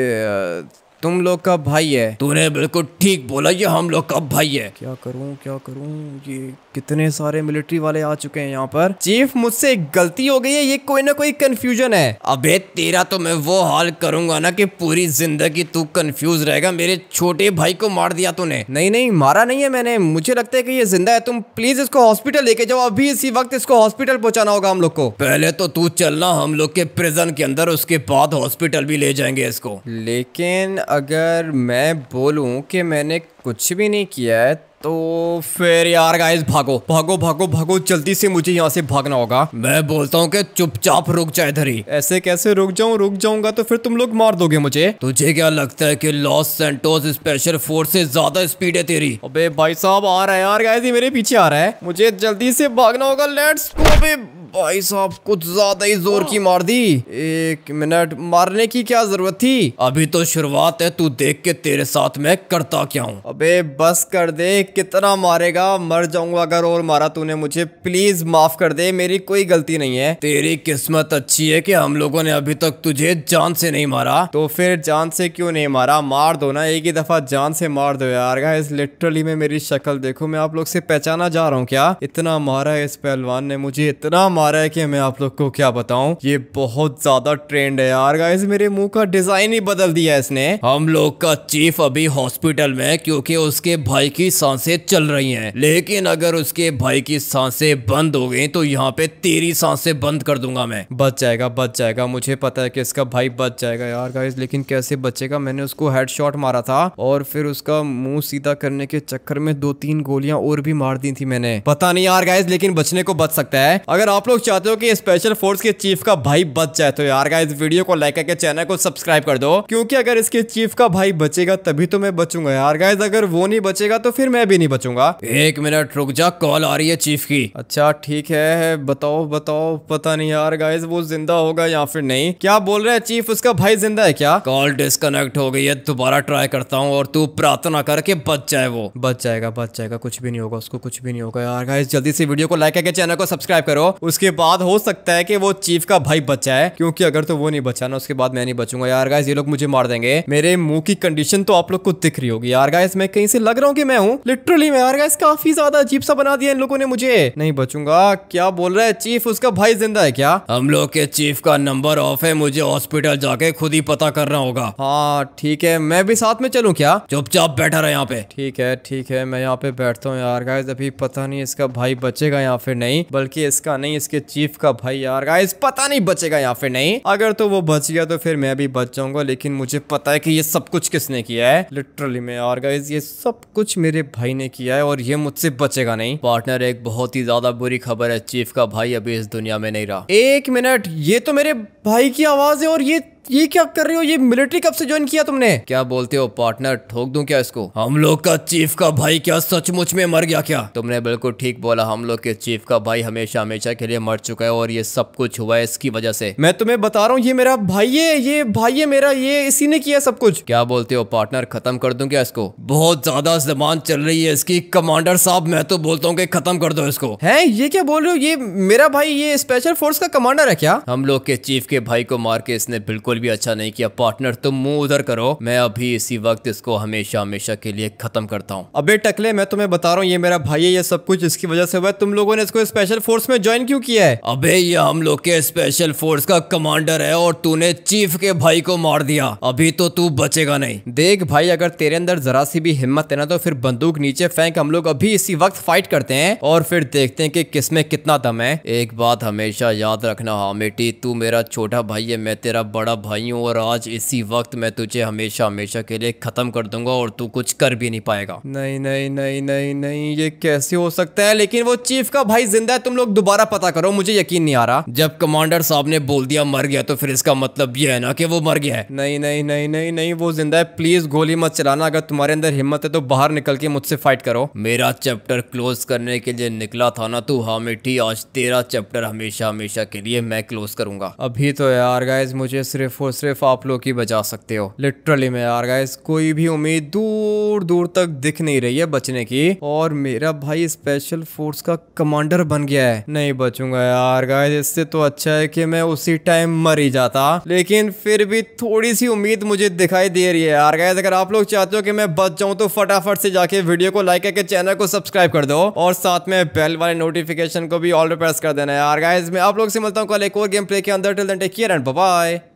ये तुम लोग का भाई है? तूने बिल्कुल ठीक बोला, ये हम लोग का भाई है। क्या करूं क्या करूं, ये कितने सारे मिलिट्री वाले आ चुके हैं यहाँ पर। चीफ, मुझसे गलती हो गई है, ये कोई ना कोई कंफ्यूजन है। अबे तेरा तो मैं वो हाल करूंगा ना कि पूरी जिंदगी तू कंफ्यूज रहेगा। मेरे छोटे भाई को मार दिया तूने। नहीं नहीं, मारा नहीं है मैंने, मुझे लगता है कि ये जिंदा है। तुम प्लीज इसको हॉस्पिटल लेके जाओ, अभी इसी वक्त इसको हॉस्पिटल पहुंचाना होगा हम लोग को। पहले तो तू चलना हम लोग के प्रिजन के अंदर, उसके बाद हॉस्पिटल भी ले जाएंगे इसको। लेकिन अगर मैं बोलूं कि मैंने कुछ भी नहीं किया है तो फिर यार गाइस, भागो भागो भागो भागो, जल्दी से मुझे यहाँ से भागना होगा। मैं बोलता हूँ कि चुपचाप रुक जा इधर ही। ऐसे कैसे रुक जाऊँ? रुक जाऊंगा तो फिर तुम लोग मार दोगे मुझे। तुझे क्या लगता है कि लॉस सैंटोस स्पेशल फोर्स से ज्यादा स्पीड है तेरी? अबे भाई साहब, आ रहा है यार गाइस, ये मेरे पीछे आ रहा है, मुझे जल्दी से भागना होगा। Let's go. अबे भाई साहब, कुछ ज्यादा ही जोर की मार दी। एक मिनट, मारने की क्या जरूरत थी? अभी तो शुरुआत है, तू देख के तेरे साथ मैं करता क्या हूँ। अबे बस कर दे, कितना मारेगा? मर जाऊंगा अगर और मारा तूने मुझे। प्लीज माफ कर दे, मेरी कोई गलती नहीं है। तेरी किस्मत अच्छी है कि हम लोगों ने अभी तक तुझे जान से नहीं मारा। तो फिर जान से क्यों नहीं मारा? मार दो ना, एक ही दफा जान से मार दो यार गाइस। लिटरली में मेरी शक्ल देखो, मैं आप लोग से पहचाना जा रहा हूँ क्या? इतना मारा है इस पहलवान ने मुझे, इतना मारा है कि मैं आप लोग को क्या बताऊं। ये बहुत ज्यादा ट्रेंड है यार गाइस, मेरे मुंह का डिजाइन ही बदल दिया है इसने। हम लोग का चीफ अभी हॉस्पिटल में है क्योंकि उसके भाई की सांसें चल रही हैं, लेकिन अगर उसके भाई की सांसें बंद हो गई तो यहाँ पे तेरी सांसें बंद कर दूंगा मैं। बच जाएगा बच जाएगा, मुझे पता है कि इसका भाई बच जाएगा यार गाइस, लेकिन कैसे बचेगा? मैंने उसको हेडशॉट मारा था और फिर उसका मुंह सीधा करने के चक्कर में दो तीन गोलियां और भी मार दी थी मैंने। पता नहीं यार गाइस, लेकिन बचने को बच सकता है। अगर आप लोग चाहते हो कि स्पेशल फोर्स के चीफ का भाई बच जाए तो यार गाइस वीडियो को लाइक करके चैनल को सब्सक्राइब कर दो, क्योंकि अगर इसके चीफ का भाई बचेगा तभी तो मैं बचूंगा यार गाइस। अगर वो नहीं बचेगा तो फिर मैं भी नहीं बचूंगा। एक मिनट रुक जा, कॉल आ रही है चीफ की। अच्छा ठीक है, बताओ बताओ। पता नहीं यार गाइस वो जिंदा होगा या फिर नहीं। क्या बोल रहे हैं चीफ, उसका भाई जिंदा है क्या? कॉल डिस्कनेक्ट हो गई है, दोबारा ट्राई करता हूँ और तू प्रार्थना करके बच जाए। वो बच जाएगा बच जाएगा, कुछ भी नहीं होगा उसको, कुछ भी नहीं होगा यार गाइस। जल्दी से वीडियो को लाइक करके चैनल को सब्सक्राइब करो, उसके बाद हो सकता है कि वो चीफ का भाई बचा है, क्योंकि अगर तो वो नहीं बचा ना उसके बाद मैं नहीं बचूंगा यार गाइस। ये लोग मुझे मार देंगे। मेरे मुंह की कंडीशन तो आप लोग को दिख रही होगी यार गाइस, मैं कहीं से लग रहा हूँ कि मैं हूँ लिटरली में यार गाइस। काफी ज्यादा अजीब सा बना दिया इन लोगों ने मुझे। नहीं बचूंगा। क्या बोल रहा है चीफ, उसका भाई जिंदा है क्या? हम लोग के चीफ का नंबर ऑफ है, मुझे हॉस्पिटल जाके खुद ही पता करना होगा। हाँ ठीक है, मैं भी साथ में चलूं क्या? चुपचाप बैठा रहा यहाँ पे। ठीक है ठीक है, मैं यहाँ पे बैठता हूँ यार गाइस। अभी पता नहीं इसका भाई बचेगा या फिर नहीं, बल्कि इसका नहीं, इसकी के चीफ का भाई यार गाइस पता नहीं बचेगा या फिर नहीं। अगर तो वो बच गया तो फिर मैं भी बच जाऊंगा, लेकिन मुझे पता है कि ये सब कुछ किसने किया है। लिटरली में यार गाइस ये सब कुछ मेरे भाई ने किया है और ये मुझसे बचेगा नहीं। पार्टनर, एक बहुत ही ज्यादा बुरी खबर है, चीफ का भाई अभी इस दुनिया में नहीं रहा। एक मिनट, ये तो मेरे भाई की आवाज है और ये ये क्या कर रहे हो? ये मिलिट्री कब से ज्वाइन किया तुमने? क्या बोलते हो पार्टनर, ठोक दूं क्या इसको? हम लोग का चीफ का भाई क्या सचमुच में मर गया क्या? तुमने बिल्कुल ठीक बोला, हम लोग के चीफ का भाई हमेशा हमेशा के लिए मर चुका है और ये सब कुछ हुआ है इसकी वजह से। मैं तुम्हें बता रहा हूँ ये मेरा भाई है, ये भाई है मेरा, ये इसी ने किया सब कुछ। क्या बोलते हो पार्टनर, खत्म कर दूं क्या इसको? बहुत ज्यादा जबान चल रही है इसकी कमांडर साहब, मैं तो बोलता हूँ कि खत्म कर दो इसको। है ये क्या बोल रहे हो? ये मेरा भाई ये स्पेशल फोर्स का कमांडर है क्या? हम लोग के चीफ के भाई को मार के इसने बिल्कुल भी अच्छा नहीं किया। पार्टनर तुम मुंह उधर करो, मैं अभी इसी वक्त इसको हमेशा हमेशा के लिए खत्म करता हूँ। अबे टकले, मैं तुम्हें बता रहा हूँ ये मेरा भाई है, ये सब कुछ इसकी वजह से हुआ है। तुम लोगों ने इसको स्पेशल फोर्स में ज्वाइन क्यों किया है? अबे ये हम लोग के स्पेशल फोर्स का कमांडर है और तूने चीफ के भाई को मार दिया, अभी तो तू बचेगा नहीं। देख भाई, अगर तेरे अंदर जरा सी भी हिम्मत है ना तो फिर बंदूक नीचे फेंक, हम लोग अभी इसी वक्त फाइट करते हैं और फिर देखते हैं कि किसमें कितना दम है। एक बात हमेशा याद रखना हामिटी, तू मेरा छोटा भाई है, मैं तेरा बड़ा भाई हूँ और आज इसी वक्त मैं तुझे हमेशा हमेशा के लिए खत्म कर दूंगा और तू कुछ कर भी नहीं पाएगा। नहीं नहीं नहीं नहीं नहीं, ये कैसे हो सकता है? लेकिन वो चीफ का भाई जिंदा है, तुम लोग दोबारा पता करो, मुझे यकीन नहीं आ रहा। जब कमांडर साहब ने बोल दिया मर गया तो फिर इसका मतलब ये है ना कि वो मर गया है। नहीं नहीं नहीं नहीं नहीं, वो जिंदा है। प्लीज गोली मत चलाना, अगर तुम्हारे अंदर हिम्मत है तो बाहर निकल के मुझसे फाइट करो। मेरा चैप्टर क्लोज करने के लिए निकला था ना तू हामिटी, आज तेरा चैप्टर हमेशा हमेशा के लिए मैं क्लोज करूंगा। अभी तो यार गाइस मुझे सिर्फ और सिर्फ आप लोग ही बचा सकते हो। लिटरली में यार गाइस कोई भी उम्मीद दूर दूर तक दिख नहीं रही है बचने की, और मेरा भाई स्पेशल फोर्स का कमांडर बन गया है। नहीं बचूंगा यार गाइस, इससे तो अच्छा है कि मैं उसी टाइम मर ही जाता, लेकिन फिर भी थोड़ी सी उम्मीद मुझे दिखाई दे रही है यार गाइस। अगर आप लोग चाहते हो कि मैं बच जाऊं तो फटाफट से जाके वीडियो को लाइक करके चैनल को सब्सक्राइब कर दो और साथ में बेल वाले नोटिफिकेशन को भी ऑल पे प्रेस कर देना यार गाइस। मैं आप लोग से मिलता हूं कल एक और गेम प्ले के अंदर। Till then take care and bye bye.